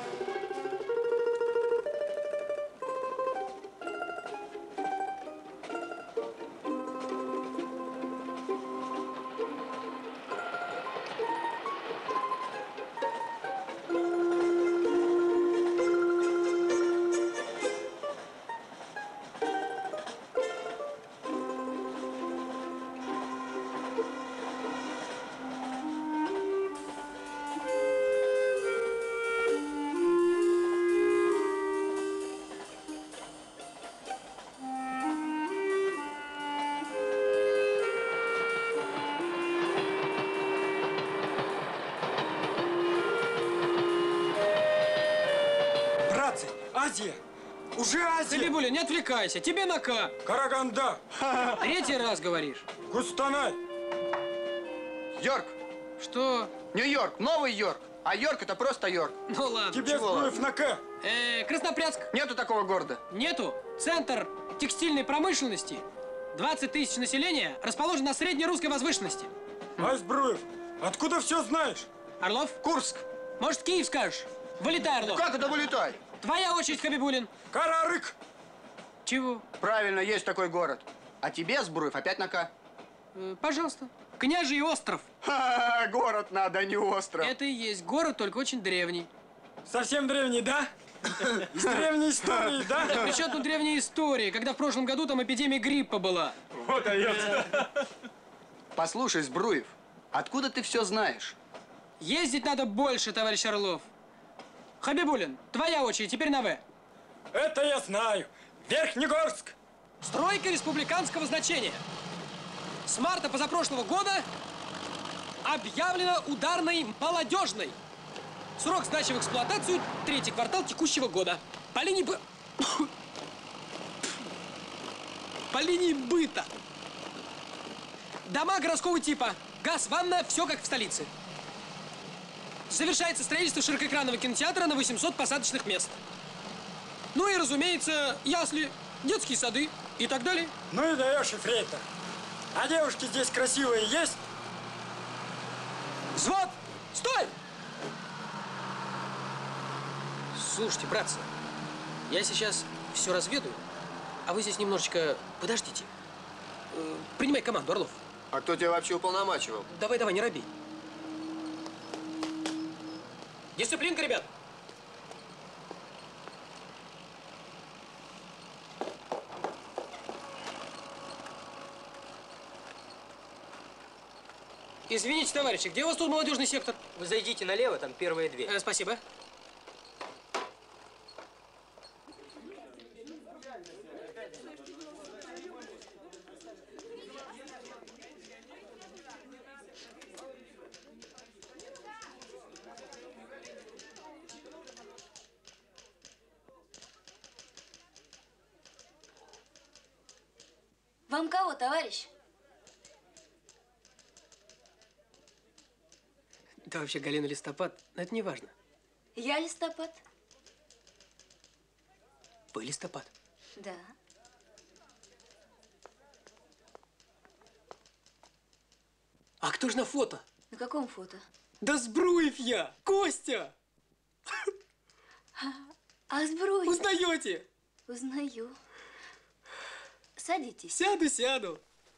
Speaker 17: Азия! Уже Азия!
Speaker 2: Хабибуля, не отвлекайся, тебе на К.
Speaker 17: Караганда!
Speaker 2: Третий раз говоришь.
Speaker 17: Кустанай!
Speaker 4: Йорк!
Speaker 2: Что?
Speaker 4: Нью-Йорк, Новый Йорк. А Йорк это просто Йорк.
Speaker 2: Ну ладно.
Speaker 17: Тебе Збруев на К.
Speaker 2: Краснопрядск.
Speaker 4: Нету такого города.
Speaker 2: Нету. Центр текстильной промышленности. 20 тысяч населения, расположен на средней русской возвышенности.
Speaker 17: Ай, Збруев, откуда все знаешь?
Speaker 2: Орлов?
Speaker 4: Курск.
Speaker 2: Может, Киев скажешь? Вылетай, Орлов.
Speaker 4: Как это вылетай?
Speaker 2: Твоя очередь, Хабибулин.
Speaker 17: Карарык.
Speaker 2: Чего?
Speaker 4: Правильно, есть такой город. А тебе, Збруев, опять на К?
Speaker 2: Пожалуйста. Княжий остров.
Speaker 4: Ха-ха, город надо, а не остров.
Speaker 2: Это и есть город, только очень древний.
Speaker 17: Совсем древний, да? С древней историей, да?
Speaker 2: Причем тут древняя история, когда в прошлом году там эпидемия гриппа была.
Speaker 17: Вот даёт.
Speaker 4: Послушай, Збруев, откуда ты все знаешь?
Speaker 2: Ездить надо больше, товарищ Орлов. Хабибулин, твоя очередь, теперь на В.
Speaker 17: Это я знаю. Верхнегорск.
Speaker 2: Стройка республиканского значения. С марта позапрошлого года объявлена ударной молодежной. Срок сдачи в эксплуатацию – 3-й квартал текущего года. По линии быта. Дома городского типа. Газ, ванна, все как в столице. Завершается строительство широкоэкранного кинотеатра на 800 посадочных мест. Ну и, разумеется, ясли, детские сады и так далее.
Speaker 17: Ну и даешь, ефрейтор. А девушки здесь красивые есть?
Speaker 2: Взвод! Стой! Слушайте, братцы, я сейчас все разведаю, а вы здесь немножечко подождите. Принимай команду, Орлов.
Speaker 4: А кто тебя вообще уполномачивал?
Speaker 2: Давай, не робей. Дисциплинка, ребят. Извините, товарищи, где у вас тут молодежный сектор?
Speaker 13: Вы зайдите налево, там первые две.
Speaker 2: Спасибо.
Speaker 8: Вам кого, товарищ?
Speaker 2: Да вообще Галина Листопад, но это не важно.
Speaker 8: Я Листопад.
Speaker 2: Вы Листопад.
Speaker 8: Да.
Speaker 2: А кто же на фото?
Speaker 8: На каком фото?
Speaker 2: Да Збруев я! Костя!
Speaker 8: А Збруев?
Speaker 2: Узнаете?
Speaker 8: Узнаю. Садитесь.
Speaker 2: Сяду.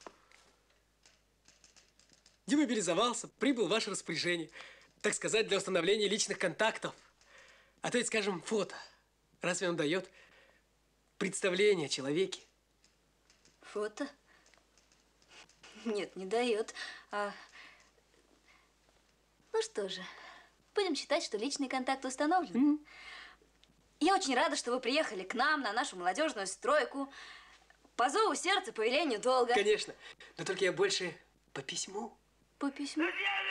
Speaker 2: Демобилизовался, прибыл в ваше распоряжение. Так сказать, для установления личных контактов. А то ведь, скажем, фото. Разве он дает представление о человеке?
Speaker 8: Фото? Нет, не дает. Ну что же, будем считать, что личный контакт установлен. Я очень рада, что вы приехали к нам на нашу молодежную стройку. По зову сердца, по велению долга.
Speaker 2: Конечно. Но только я больше по письму.
Speaker 8: По письму?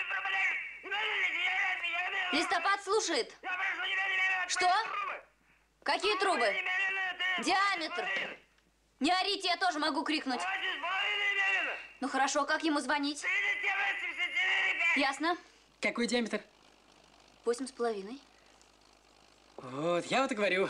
Speaker 8: Листопад слушает. Что? Какие трубы? Диаметр. Не орите, я тоже могу крикнуть. Ну хорошо, как ему звонить? Ясно.
Speaker 2: Какой диаметр?
Speaker 8: 8,5.
Speaker 2: Вот, я вот и говорю.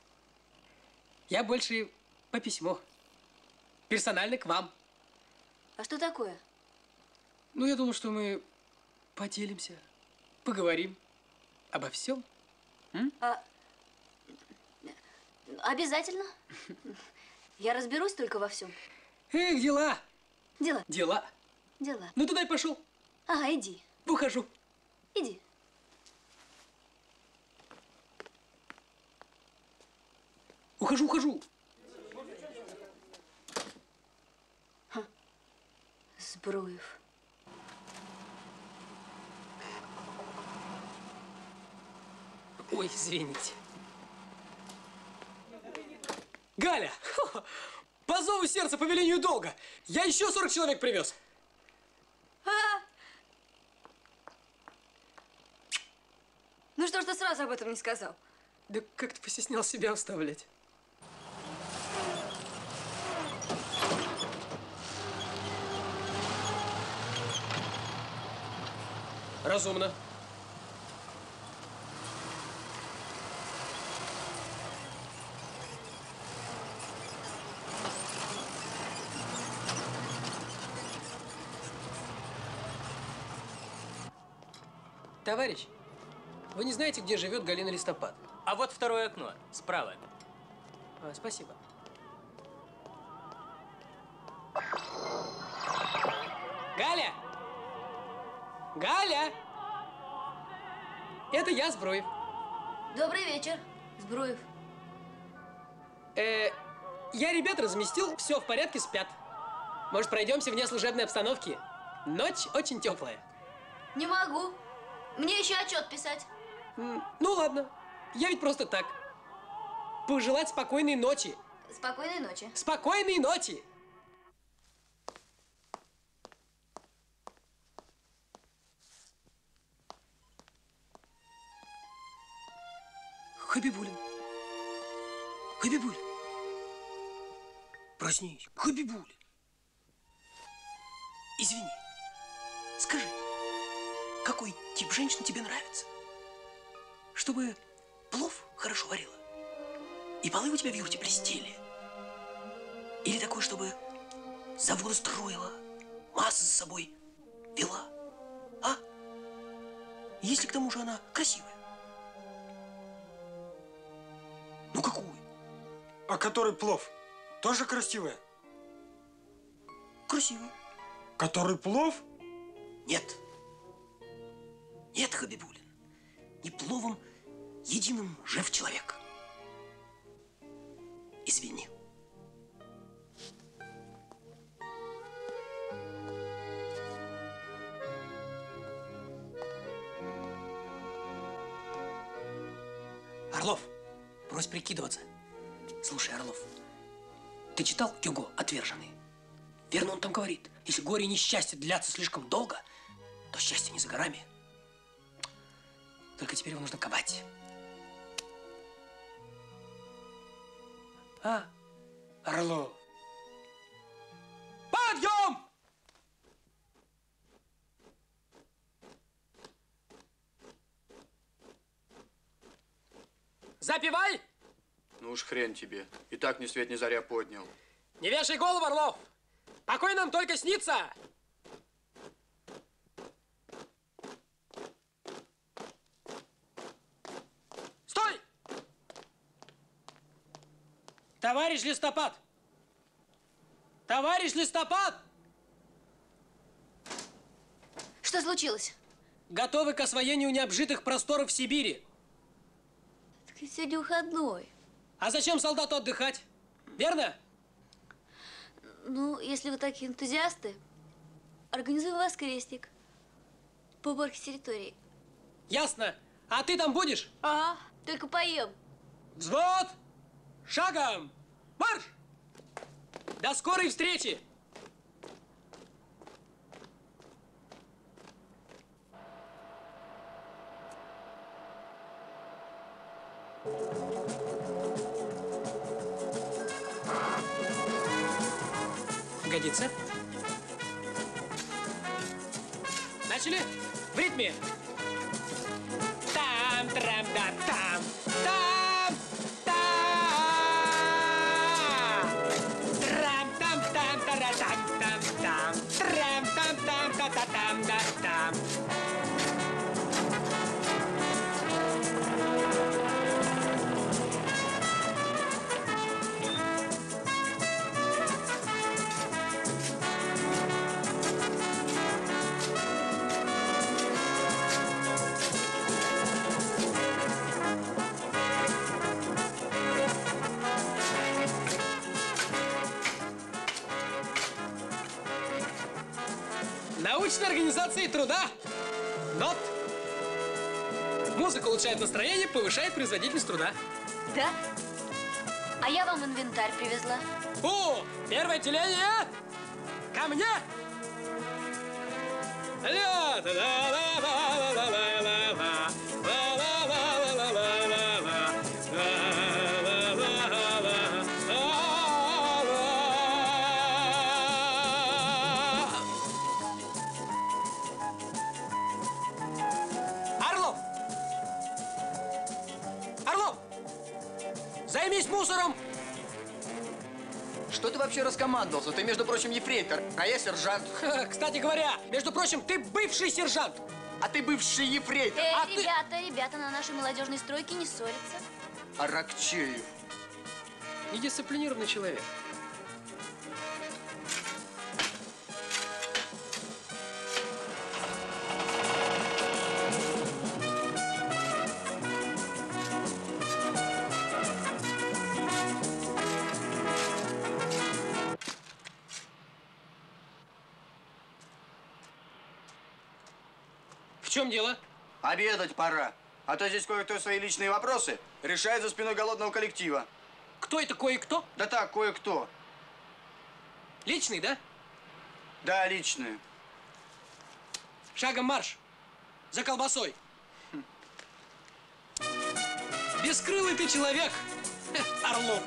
Speaker 2: Я больше по письму. Персонально к вам.
Speaker 8: А что такое?
Speaker 2: Ну, я думал, что мы поделимся, поговорим обо всем.
Speaker 8: Обязательно. Я разберусь только во всем.
Speaker 2: Эх, дела.
Speaker 8: Дела.
Speaker 2: Ну, туда и пошел.
Speaker 8: Ага, иди.
Speaker 2: Ухожу.
Speaker 8: Иди.
Speaker 2: Ухожу.
Speaker 8: Збруев.
Speaker 2: Ой, извините. Галя! По зову сердца, по велению долга. Я еще 40 человек привез.
Speaker 8: Ну что ж ты сразу об этом не сказал?
Speaker 2: Да как-то постеснял себя вставлять. Разумно. Товарищ, вы не знаете, где живет Галина Листопад?
Speaker 13: А вот второе окно, справа.
Speaker 2: Спасибо. Галя! Галя! Это я, Збруев.
Speaker 8: Добрый вечер, Збруев.
Speaker 2: Я ребят разместил, все в порядке, спят. Может, пройдемся вне служебной обстановки? Ночь очень теплая.
Speaker 8: Не могу. Мне еще отчет писать.
Speaker 2: Ну ладно, я ведь просто так. Пожелать спокойной ночи.
Speaker 8: Спокойной ночи.
Speaker 2: Спокойной ночи! Хабибулин. Хабибулин. Проснись, Хабибулин. Извини. Скажи, какой тип женщин тебе нравится? Чтобы плов хорошо варила, и полы у тебя в юрте блестели. Или такой, чтобы заводы строила, массу за собой вела. А? Если к тому же она красивая. Ну какой?
Speaker 17: А который плов? Тоже красивая?
Speaker 2: Красивый.
Speaker 17: Который плов?
Speaker 2: Нет. Нет, Хабибулин. Не пловом единым жив человек. Извини. Орлов, брось прикидываться. Слушай, Орлов, ты читал Гюго «Отверженный»? Верно он там говорит, если горе и несчастье длятся слишком долго, то счастье не за горами. Только теперь его нужно ковать. Орлов,
Speaker 14: Запивай!
Speaker 4: Ну уж хрен тебе. И так ни свет ни заря поднял.
Speaker 14: Не вешай голову, Орлов! Покой нам только снится! Стой! Товарищ Листопад! Товарищ Листопад!
Speaker 8: Что случилось?
Speaker 14: Готовы к освоению необжитых просторов Сибири.
Speaker 8: Так сегодня выходной.
Speaker 14: А зачем солдату отдыхать? Верно?
Speaker 8: Ну, если вы такие энтузиасты, организую вас крестик по уборке территории.
Speaker 14: Ясно. А ты там будешь?
Speaker 8: Ага, только поем.
Speaker 14: Взвод! Шагом! Марш! До скорой встречи! Годится. Начали? В ритме. Там-трам-да-там. Там! Там! Трам-там-там-тара-там-там-там. Трам-там-там-та-та-там-да-там. Научной организации труда. НОТ. Музыка улучшает настроение, повышает производительность труда.
Speaker 8: Да? А я вам инвентарь привезла.
Speaker 14: О, первое отделение. Ко мне. Займись мусором!
Speaker 4: Что ты вообще раскомандовался? Ты, между прочим, ефрейтор, а я сержант.
Speaker 14: Кстати говоря, между прочим, ты бывший сержант.
Speaker 4: А ты бывший ефрейтор.
Speaker 8: Ребята на нашей молодежной стройке не ссорятся.
Speaker 4: Аракчеев.
Speaker 14: Недисциплинированный человек. В чем дело?
Speaker 4: Обедать пора. А то здесь кое-кто свои личные вопросы решает за спиной голодного коллектива.
Speaker 14: Кто это кое-кто?
Speaker 4: Да так, кое-кто.
Speaker 14: Личный, да?
Speaker 4: Да, личные.
Speaker 14: Шагом марш. За колбасой. Бескрылый ты человек, Орлов.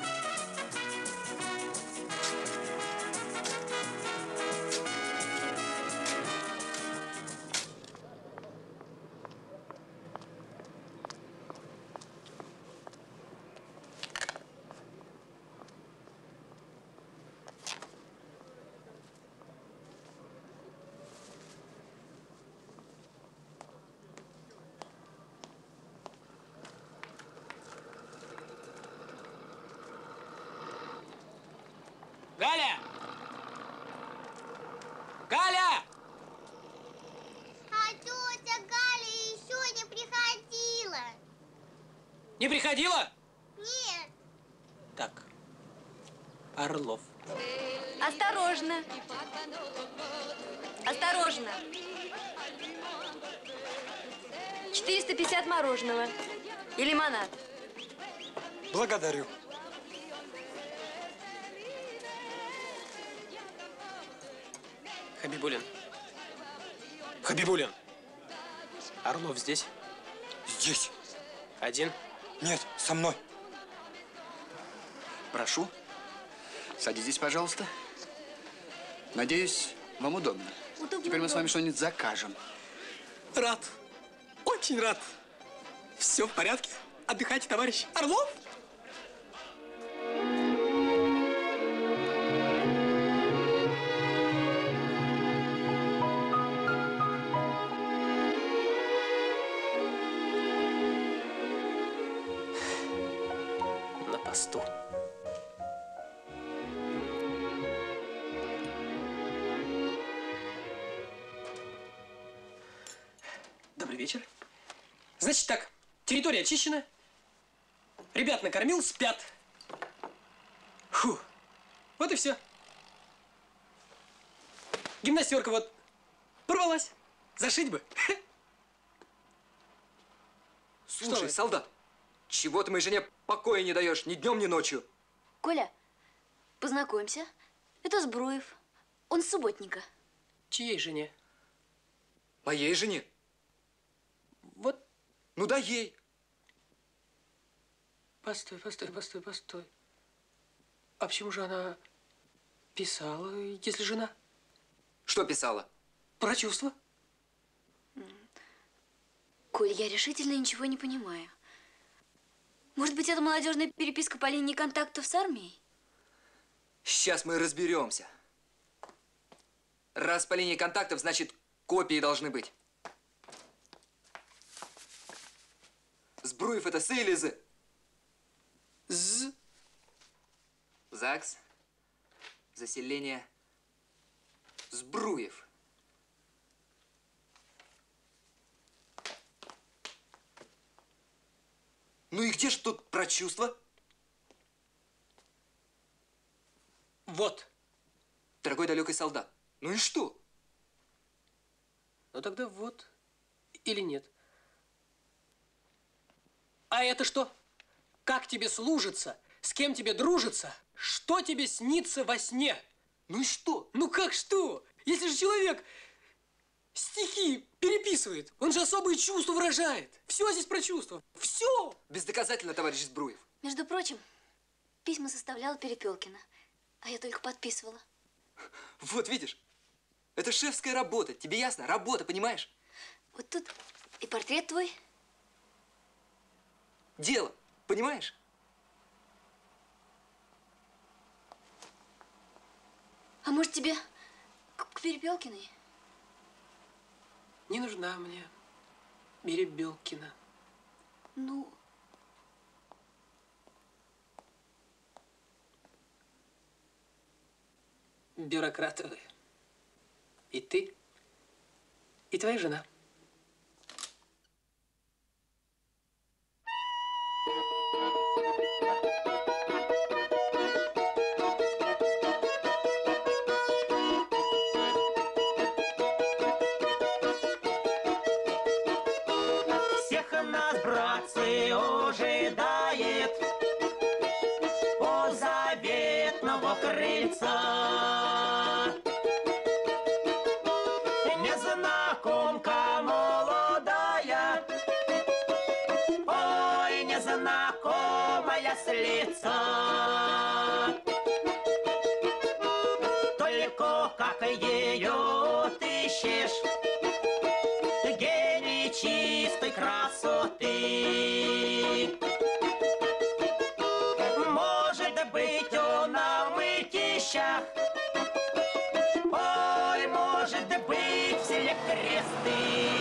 Speaker 14: Галя! Галя!
Speaker 6: А тетя Галя еще не приходила.
Speaker 14: Не приходила?
Speaker 6: Нет.
Speaker 14: Так. Орлов.
Speaker 8: Осторожно. Осторожно. 450 мороженого. И лимонад.
Speaker 17: Благодарю.
Speaker 14: Хабибулин. Хабибулин. Орлов здесь?
Speaker 17: Здесь.
Speaker 14: Один?
Speaker 17: Нет, со мной.
Speaker 4: Прошу. Садитесь, пожалуйста. Надеюсь, вам удобно.
Speaker 8: Удобно.
Speaker 4: Теперь мы с вами что-нибудь закажем.
Speaker 14: Рад. Очень рад. Все в порядке?
Speaker 2: Отдыхайте, товарищ Орлов.
Speaker 14: На посту.
Speaker 2: Добрый вечер. Значит так, территория очищена. Ребят накормил, спят. Фу. Вот и все. Гимнастерка вот порвалась. Зашить бы.
Speaker 7: Слушай, солдат, чего ты моей жене покоя не даешь ни днем, ни ночью?
Speaker 8: Коля, познакомься. Это Збруев. Он с субботника.
Speaker 2: Чьей жене?
Speaker 7: Моей жене.
Speaker 2: Вот.
Speaker 7: Ну да ей.
Speaker 2: Постой, постой, постой, постой. А почему же она писала, если жена?
Speaker 7: Что писала?
Speaker 2: Про чувства.
Speaker 8: Коль, я решительно ничего не понимаю. Может быть, это молодежная переписка по линии контактов с армией?
Speaker 7: Сейчас мы разберемся. Раз по линии контактов, значит, копии должны быть. Збруев это С или З?
Speaker 2: З.
Speaker 7: ЗАГС. Заселение. Збруев. Ну и где же тут про чувства?
Speaker 2: Вот.
Speaker 7: Дорогой далекий солдат. Ну и что?
Speaker 2: Ну тогда вот или нет. А это что? Как тебе служится? С кем тебе дружится? Что тебе снится во сне?
Speaker 7: Ну и что?
Speaker 2: Ну как что? Если же человек стихи переписывает, он же особые чувства выражает. Все здесь про чувства. Все!
Speaker 7: Бездоказательно, товарищ Збруев.
Speaker 8: Между прочим, письма составляла Перепелкина, а я только подписывала.
Speaker 7: Вот видишь, это шефская работа. Тебе ясно? Работа, понимаешь?
Speaker 8: Вот тут и портрет твой.
Speaker 7: Дело, понимаешь?
Speaker 8: А может тебе к Перепелкиной?
Speaker 2: Не нужна мне Перепелкина.
Speaker 8: Ну...
Speaker 2: Бюрократы вы. И ты, и твоя жена.
Speaker 16: Всех нас, братцы, ожидает у заветного крыльца. Незнакомка молодая, ой, незнакомая с лица. Только как ее отыщешь, гений чистой красоты. Может быть, он на мытищах, ой, может быть, в селе Кресты.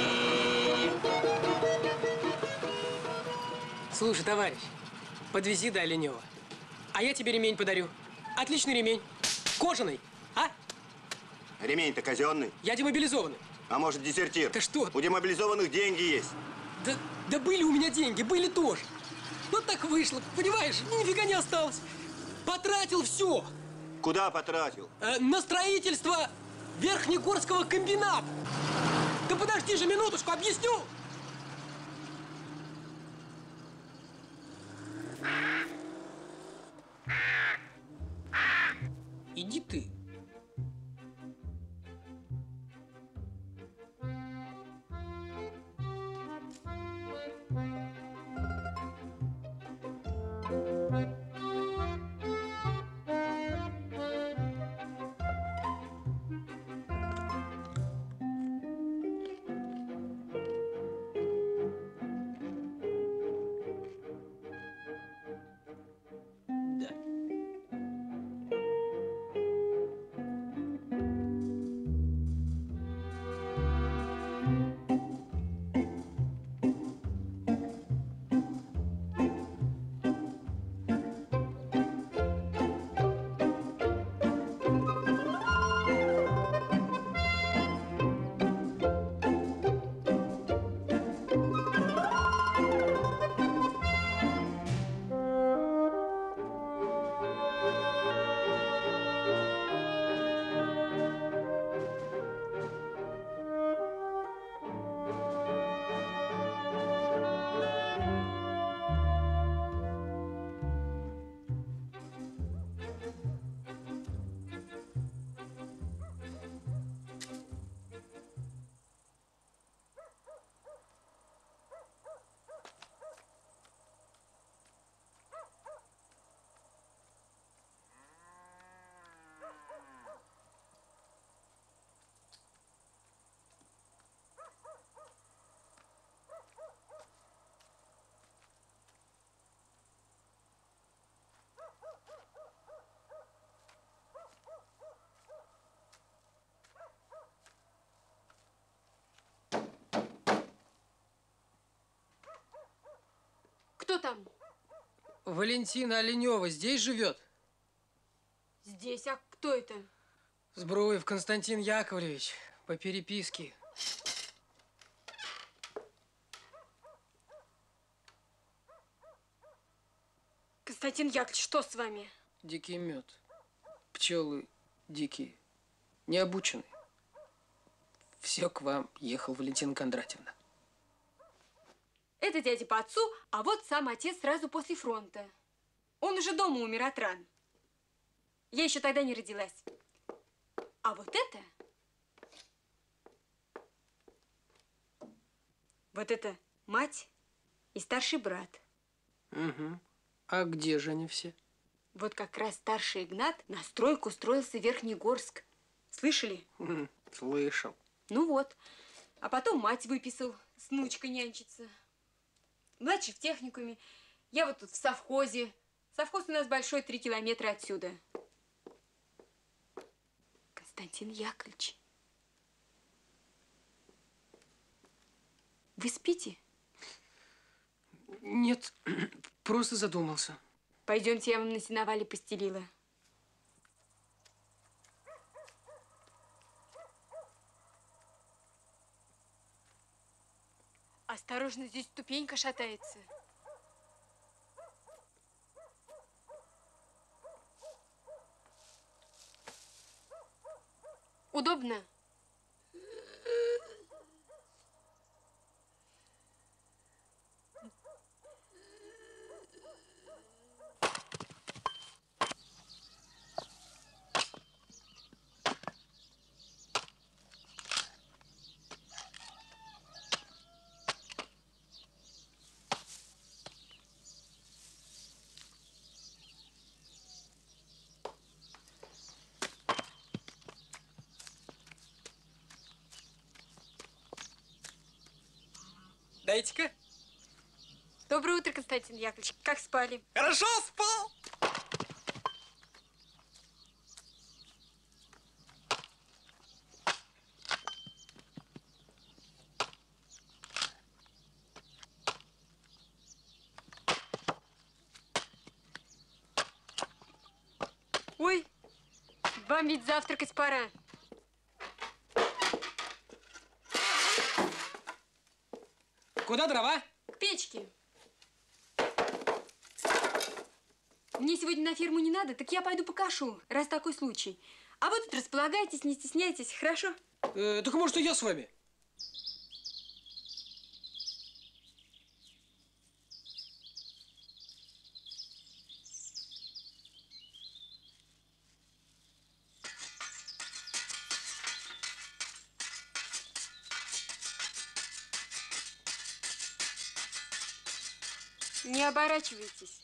Speaker 2: Слушай, товарищ, подвези до Оленева, а я тебе ремень подарю. Отличный ремень. Кожаный, а?
Speaker 4: Ремень-то казенный.
Speaker 2: Я демобилизованный.
Speaker 4: А может, дезертир?
Speaker 2: Ты что?
Speaker 4: У демобилизованных деньги есть.
Speaker 2: Да были у меня деньги, были тоже. Вот так вышло, понимаешь, нифига не осталось. Потратил все.
Speaker 4: Куда потратил?
Speaker 2: На строительство Верхнегорского комбината. Да подожди же минуточку, объясню. Иди ты.
Speaker 11: там?
Speaker 2: Валентина Оленева здесь живет?
Speaker 11: Здесь, а кто это?
Speaker 2: Збруев Константин Яковлевич, по переписке.
Speaker 11: Константин Яковлевич, что с вами?
Speaker 2: Дикий мед. Пчелы дикие, необученные. Все к вам ехал, Валентина Кондратьевна.
Speaker 11: Это дядя по отцу, а вот сам отец сразу после фронта. Он уже дома умер от ран. Я еще тогда не родилась. А вот это... Вот это мать и старший брат.
Speaker 2: Угу. А где же они все?
Speaker 11: Вот как раз старший Игнат на стройку устроился в Верхнегорск. Слышали?
Speaker 2: Слышал.
Speaker 11: Ну вот. А потом мать выписал, с внучкой нянчиться. Младший в техникуме. Я вот тут в совхозе. Совхоз у нас большой, 3 километра отсюда. Константин Яковлевич. Вы спите?
Speaker 2: Нет, просто задумался.
Speaker 11: Пойдемте, я вам на сеновале постелила. Осторожно, здесь ступенька шатается. Удобно?
Speaker 2: Дайте-ка.
Speaker 11: Доброе утро, Константин Яковлевич. Как спали?
Speaker 2: Хорошо спал.
Speaker 11: Ой, вам ведь завтракать пора.
Speaker 2: Куда дрова?
Speaker 11: К печке. Мне сегодня на ферму не надо, так я пойду покашу, раз такой случай. А вы тут располагайтесь, не стесняйтесь, хорошо?
Speaker 2: Так может, и я с вами?
Speaker 11: Не оборачивайтесь.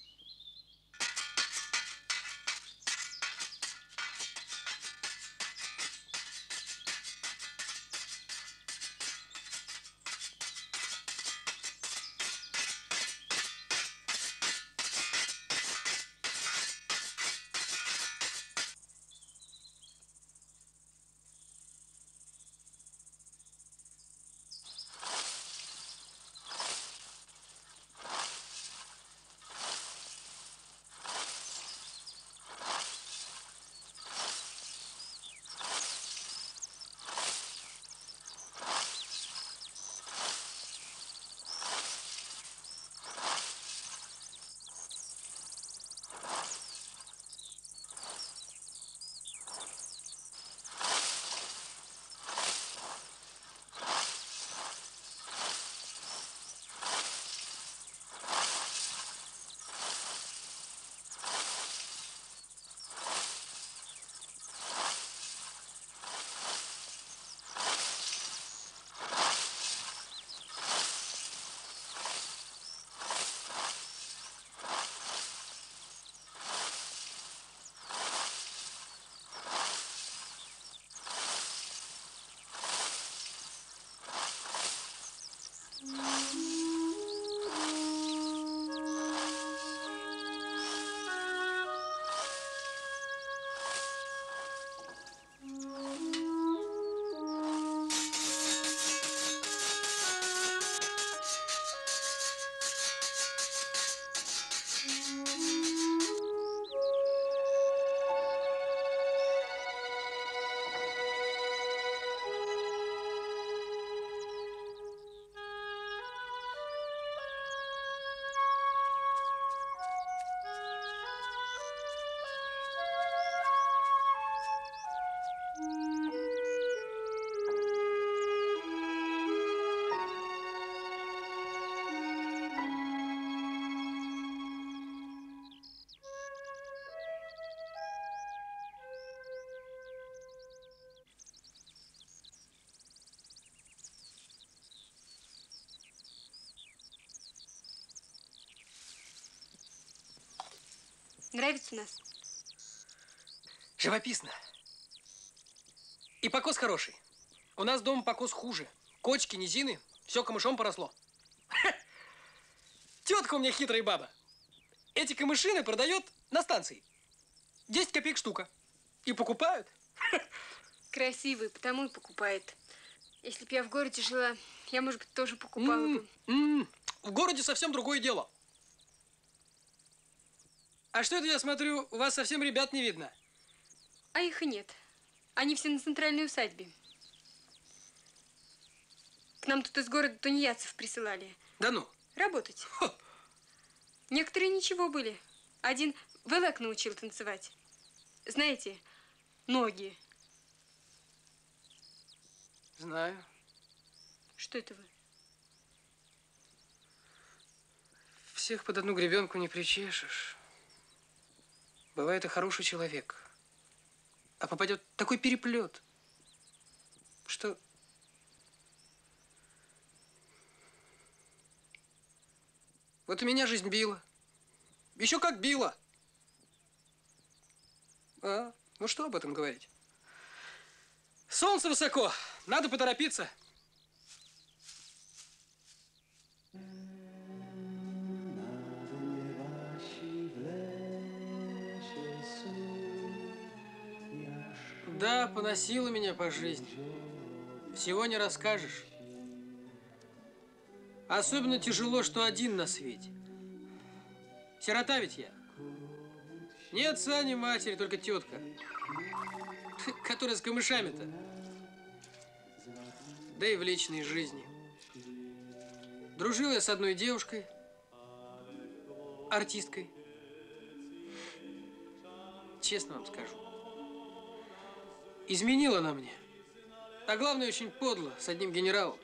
Speaker 11: Нравится у нас?
Speaker 2: Живописно. И покос хороший. У нас дома покос хуже. Кочки, низины, все камышом поросло. Тетка у меня хитрая баба. Эти камышины продает на станции. 10 копеек штука. И покупают.
Speaker 11: Красивый, потому и покупает. Если б я в городе жила, я, может быть, тоже покупала бы.
Speaker 2: В городе совсем другое дело. А что это, я смотрю, у вас совсем ребят не видно?
Speaker 11: А их и нет. Они все на центральной усадьбе. К нам тут из города тунеядцев присылали.
Speaker 2: Да ну?
Speaker 11: Работать. Некоторые ничего были. Один Велек научил танцевать. Знаете, ноги.
Speaker 2: Знаю.
Speaker 11: Что это вы?
Speaker 2: Всех под одну гребенку не причешешь. Бывает и хороший человек. А попадет такой переплет, что... Вот и меня жизнь била. Еще как била. А, ну что об этом говорить? Солнце высоко. Надо поторопиться. Да, поносило меня по жизни. Всего не расскажешь. Особенно тяжело, что один на свете. Сирота ведь я. Ни отца, ни матери, только тетка, которая с камышами-то. Да и в личной жизни. Дружил я с одной девушкой, артисткой. Честно вам скажу. Изменила она мне. А главное, очень подло, с одним генералом.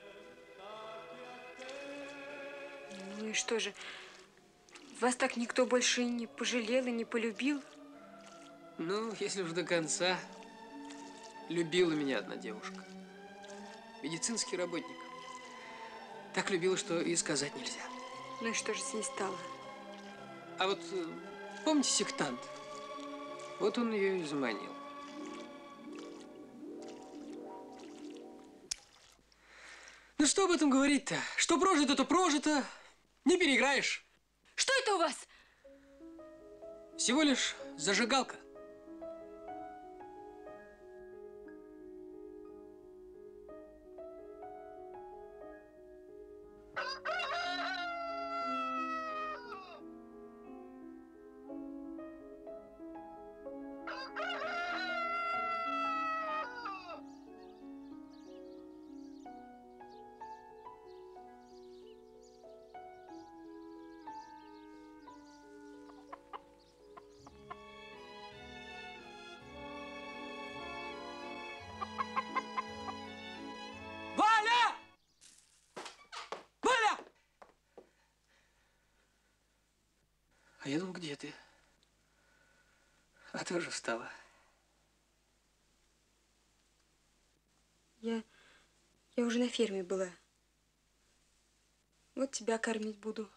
Speaker 11: Ну и что же, вас так никто больше и не пожалел и не полюбил?
Speaker 2: Ну, если уж до конца. Любила меня одна девушка. Медицинский работник. Так любила, что и сказать нельзя.
Speaker 11: Ну и что же с ней стало?
Speaker 2: А вот помните сектант? Вот он ее и заманил. Ну что об этом говорить-то? Что прожито, то прожито. Не переиграешь.
Speaker 11: Что это у вас?
Speaker 2: Всего лишь зажигалка. А я думал, где ты? А ты уже встала.
Speaker 11: Я уже на ферме была. Вот тебя кормить буду.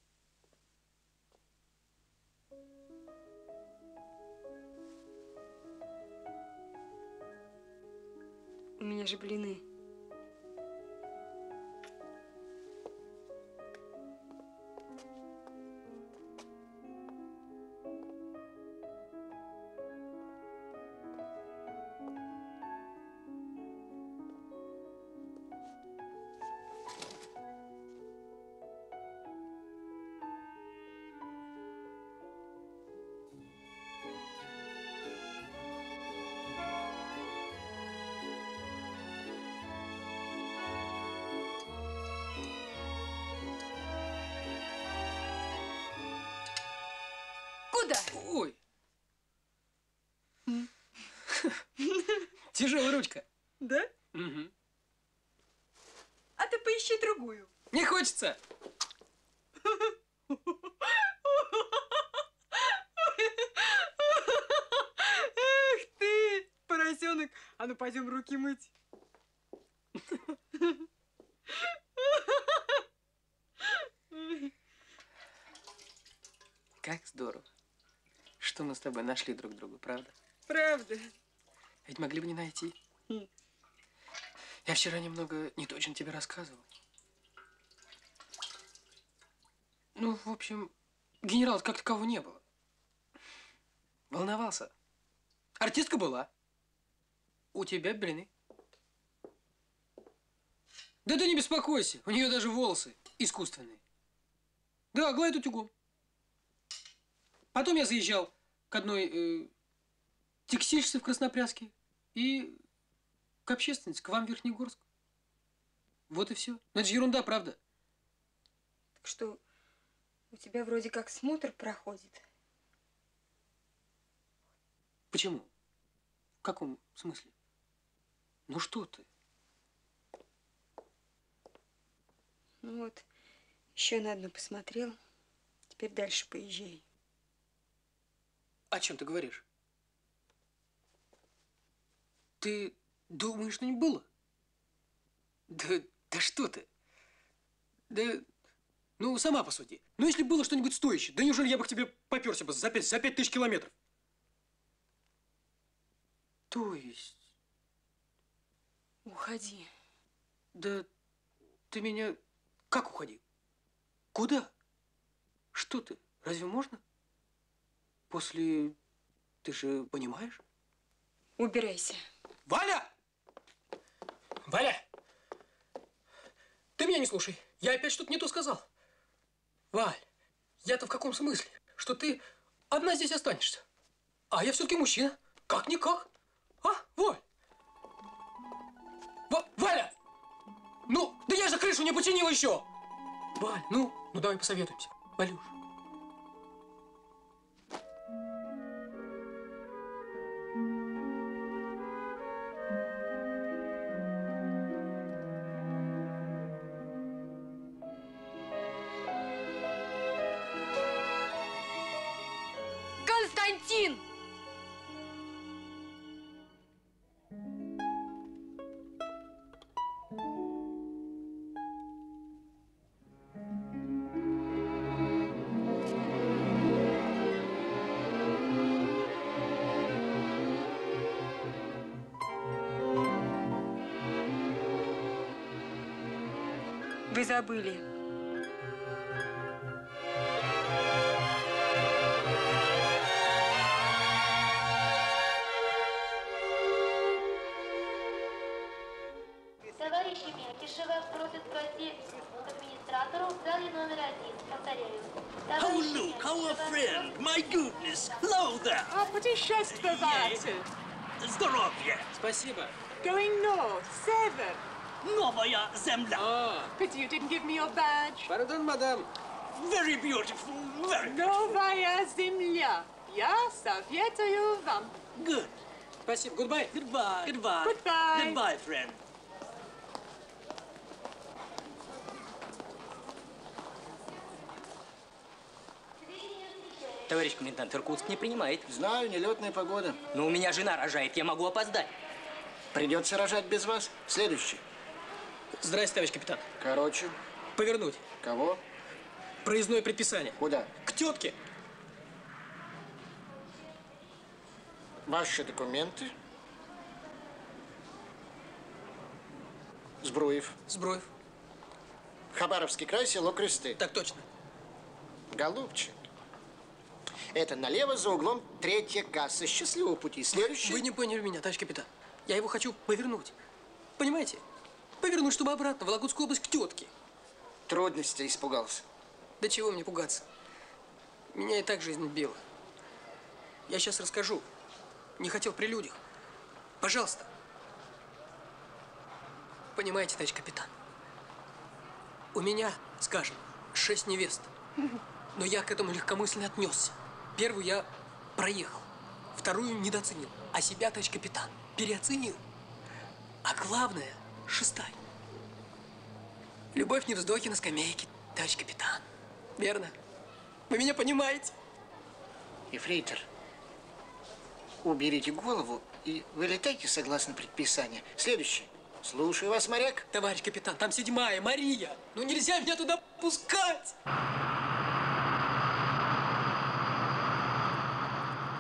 Speaker 11: У меня же блины.
Speaker 2: Куда? Ой. Тяжелая ручка.
Speaker 11: Да?
Speaker 2: Угу.
Speaker 11: А ты поищи другую.
Speaker 2: Не хочется.
Speaker 11: Эх ты, поросенок. А ну пойдем руки мыть.
Speaker 2: Как здорово. что мы с тобой нашли друг друга, правда?
Speaker 10: Правда.
Speaker 2: Ведь могли бы не найти. Я вчера немного не точно тебе рассказывал. Ну, в общем, генерала как такового не было. Волновался. Артистка была. У тебя блины. Да ты не беспокойся, у нее даже волосы искусственные. Да, гладит утюгом. Потом я заезжал к одной текстильщице в Краснопрядске и к общественнице, к вам в Верхнегорск. Вот и все. Но это же ерунда, правда?
Speaker 11: Так что у тебя вроде как смотр проходит.
Speaker 2: Почему? В каком смысле? Ну что ты?
Speaker 11: Ну вот, еще на одну посмотрел. Теперь дальше поезжай.
Speaker 2: О чем ты говоришь? Ты думаешь, что не было? Да что ты? Да, ну, сама посуди. Ну, если было что-нибудь стоящее, да неужели я бы к тебе попёрся бы за 5000 километров? То есть?
Speaker 11: Уходи.
Speaker 2: Да ты меня... Как уходи? Куда? Что ты? Разве можно? После... Ты же понимаешь?
Speaker 11: Убирайся.
Speaker 2: Валя! Валя! Ты меня не слушай. Я опять что-то не то сказал. Валь, я-то в каком смысле? Что ты одна здесь останешься. А я все-таки мужчина. Как-никак. А, Валь? Валя! Ну, да я же крышу не починил еще! Валь, ну давай посоветуемся. Валюш.
Speaker 11: Константин! Вы забыли.
Speaker 18: Товарищи Мякишева просит пройти к администратору в зале номер 1. Повторяю.
Speaker 1: Oh, look, our friend. My goodness. Hello there.
Speaker 15: Путешествователь.
Speaker 1: Здоровье.
Speaker 2: Спасибо.
Speaker 15: Going north, 7.
Speaker 1: Новая земля.
Speaker 15: Pity you didn't give me your badge.
Speaker 2: Pardon, madame.
Speaker 1: Very beautiful, very
Speaker 15: Новая земля. Я советую вам.
Speaker 1: good.
Speaker 2: Спасибо. Goodbye.
Speaker 1: Goodbye. Goodbye.
Speaker 15: Goodbye.
Speaker 1: Goodbye, friend.
Speaker 13: Товарищ комендант, Иркутск не принимает.
Speaker 21: Знаю, нелетная погода.
Speaker 13: Но у меня жена рожает, я могу опоздать.
Speaker 21: Придется рожать без вас. Следующий.
Speaker 2: Здрасте, товарищ капитан.
Speaker 21: Короче.
Speaker 2: Повернуть.
Speaker 21: Кого?
Speaker 2: Проездное предписание.
Speaker 21: Куда?
Speaker 2: К тетке.
Speaker 21: Ваши документы. Збруев.
Speaker 2: Збруев.
Speaker 21: Хабаровский край, село Кресты.
Speaker 2: Так точно.
Speaker 21: Голубчик. Это налево за углом 3-я касса. Счастливого пути. Следующий.
Speaker 2: Вы не поняли меня, товарищ капитан. Я его хочу повернуть. Понимаете? Повернуть, чтобы обратно, в Вологодскую область, к тетке.
Speaker 21: Трудностей испугался.
Speaker 2: Да чего мне пугаться? Меня и так жизнь била. Я сейчас расскажу. Не хотел при людях. Пожалуйста. Понимаете, товарищ капитан? У меня, скажем, 6 невест. Но я к этому легкомысленно отнесся. Первую я проехал. Вторую недооценил. А себя, товарищ капитан, переоценил. А главное, 6-я. Любовь не вздохи на скамейке, товарищ капитан. Верно? Вы меня понимаете?
Speaker 21: Ефрейтор, уберите голову и вылетайте согласно предписанию. Следующий. Слушаю вас, моряк.
Speaker 2: Товарищ капитан, там 7-я, Мария. Ну нельзя меня туда пускать.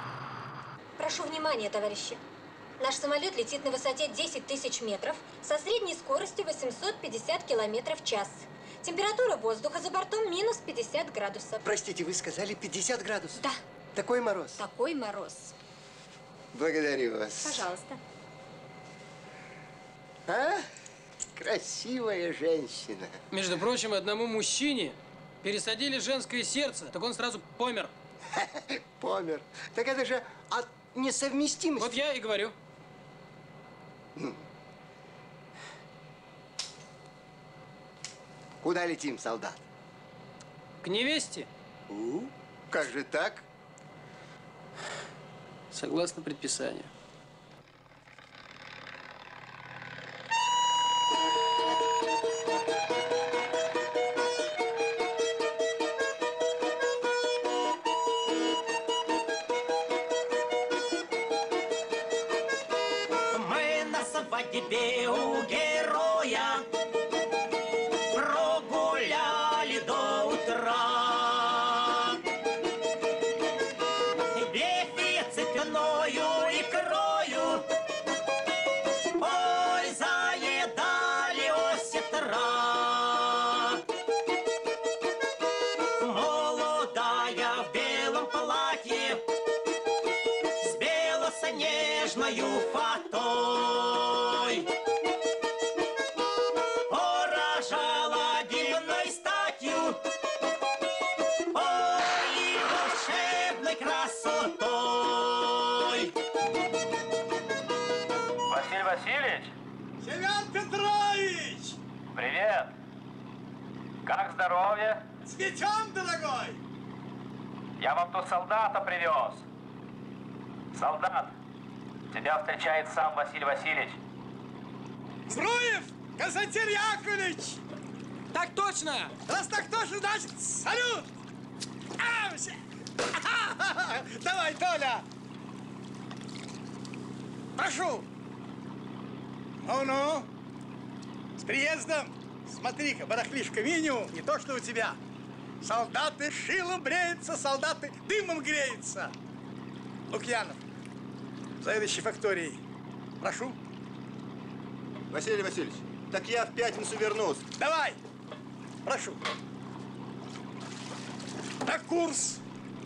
Speaker 9: Прошу внимания, товарищи. Наш самолет летит на высоте 10 тысяч метров со средней скоростью 850 километров в час. Температура воздуха за бортом минус 50 градусов.
Speaker 21: Простите, вы сказали 50 градусов?
Speaker 9: Да.
Speaker 21: Такой мороз?
Speaker 9: Такой мороз.
Speaker 21: Благодарю вас.
Speaker 9: Пожалуйста.
Speaker 21: А? Красивая женщина.
Speaker 14: Между прочим, одному мужчине пересадили женское сердце, так он сразу помер.
Speaker 21: Помер. Так это же от несовместимости.
Speaker 14: Вот я и говорю.
Speaker 21: Куда летим, солдат?
Speaker 14: К невесте.
Speaker 21: Как же так?
Speaker 14: Согласно предписанию.
Speaker 1: Мы на свадьбе у героя прогуляли до утра. Бефи цепною икрою, ой, заедали осетра. Молодая в белом платье с белоснежною фатой поражала дивной статью, ой, и волшебной красотой.
Speaker 16: Василий Васильевич?
Speaker 22: Семен Петрович!
Speaker 16: Привет! Как здоровье?
Speaker 22: Цветем, дорогой!
Speaker 16: Я вам тут солдата привез. Солдат, тебя встречает сам Василий Васильевич.
Speaker 22: Зруев Константин Яковлевич!
Speaker 14: Так точно!
Speaker 22: Раз так точно, значит, салют! Давай, Толя! Прошу! Ну-ну! С приездом! Смотри-ка, барахлишко минимум, не то, что у тебя. Солдаты шилом бреются, солдаты дымом греются. Лукьянов, заведующий факторией. Прошу.
Speaker 4: Василий Васильевич, так я в пятницу вернусь.
Speaker 22: Давай! Прошу. На курс.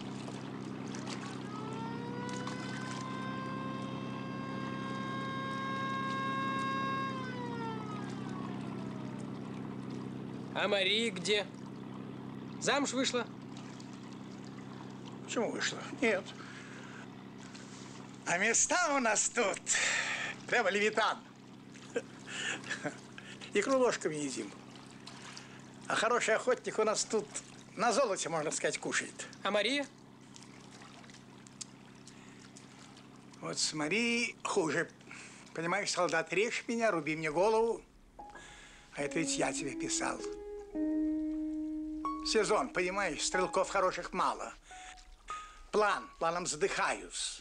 Speaker 14: А Мария где? Замуж вышла?
Speaker 22: Почему вышла? Нет. А места у нас тут прямо левитан. Икру ложками едим. А хороший охотник у нас тут на золоте, можно сказать, кушает.
Speaker 14: А Мария?
Speaker 22: Вот с Марией хуже. Понимаешь, солдат, режь меня, руби мне голову. А это ведь я тебе писал. Сезон, понимаешь, стрелков хороших мало. Планом задыхаюсь.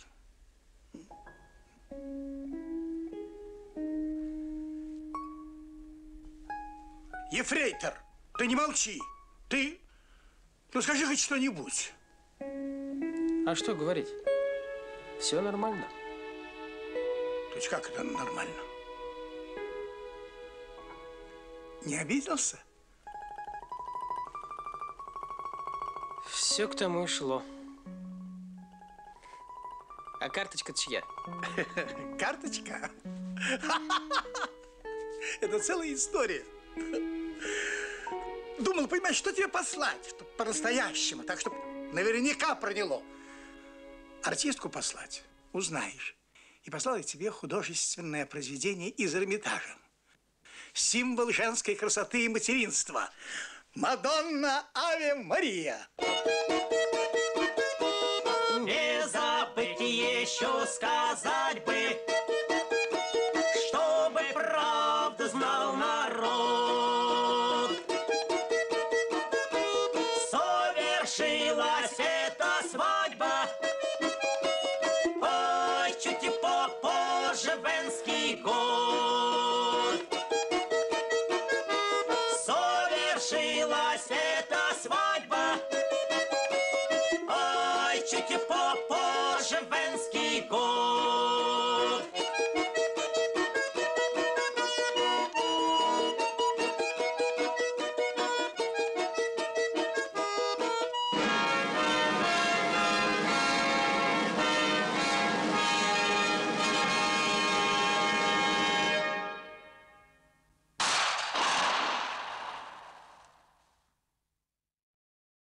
Speaker 22: Ефрейтор, ты не молчи. Ты, скажи хоть что-нибудь.
Speaker 14: А что говорить? Все нормально.
Speaker 22: То есть как это нормально? Не обиделся?
Speaker 14: Все к тому и шло. А карточка чья?
Speaker 22: Карточка? Это целая история. Думал, понимаешь, что тебе послать, чтобы по-настоящему, так, чтобы наверняка проняло. Артистку послать, узнаешь. И послал я тебе художественное произведение из Эрмитажа. Символ женской красоты и материнства. Мадонна Аве Мария.
Speaker 1: Не забыть еще сказать бы, чтобы правду знал народ. Совершилась эта свадьба, ой, чуть и попозже Венский год. Совершилась эта свадьба, ой, чуть и попозже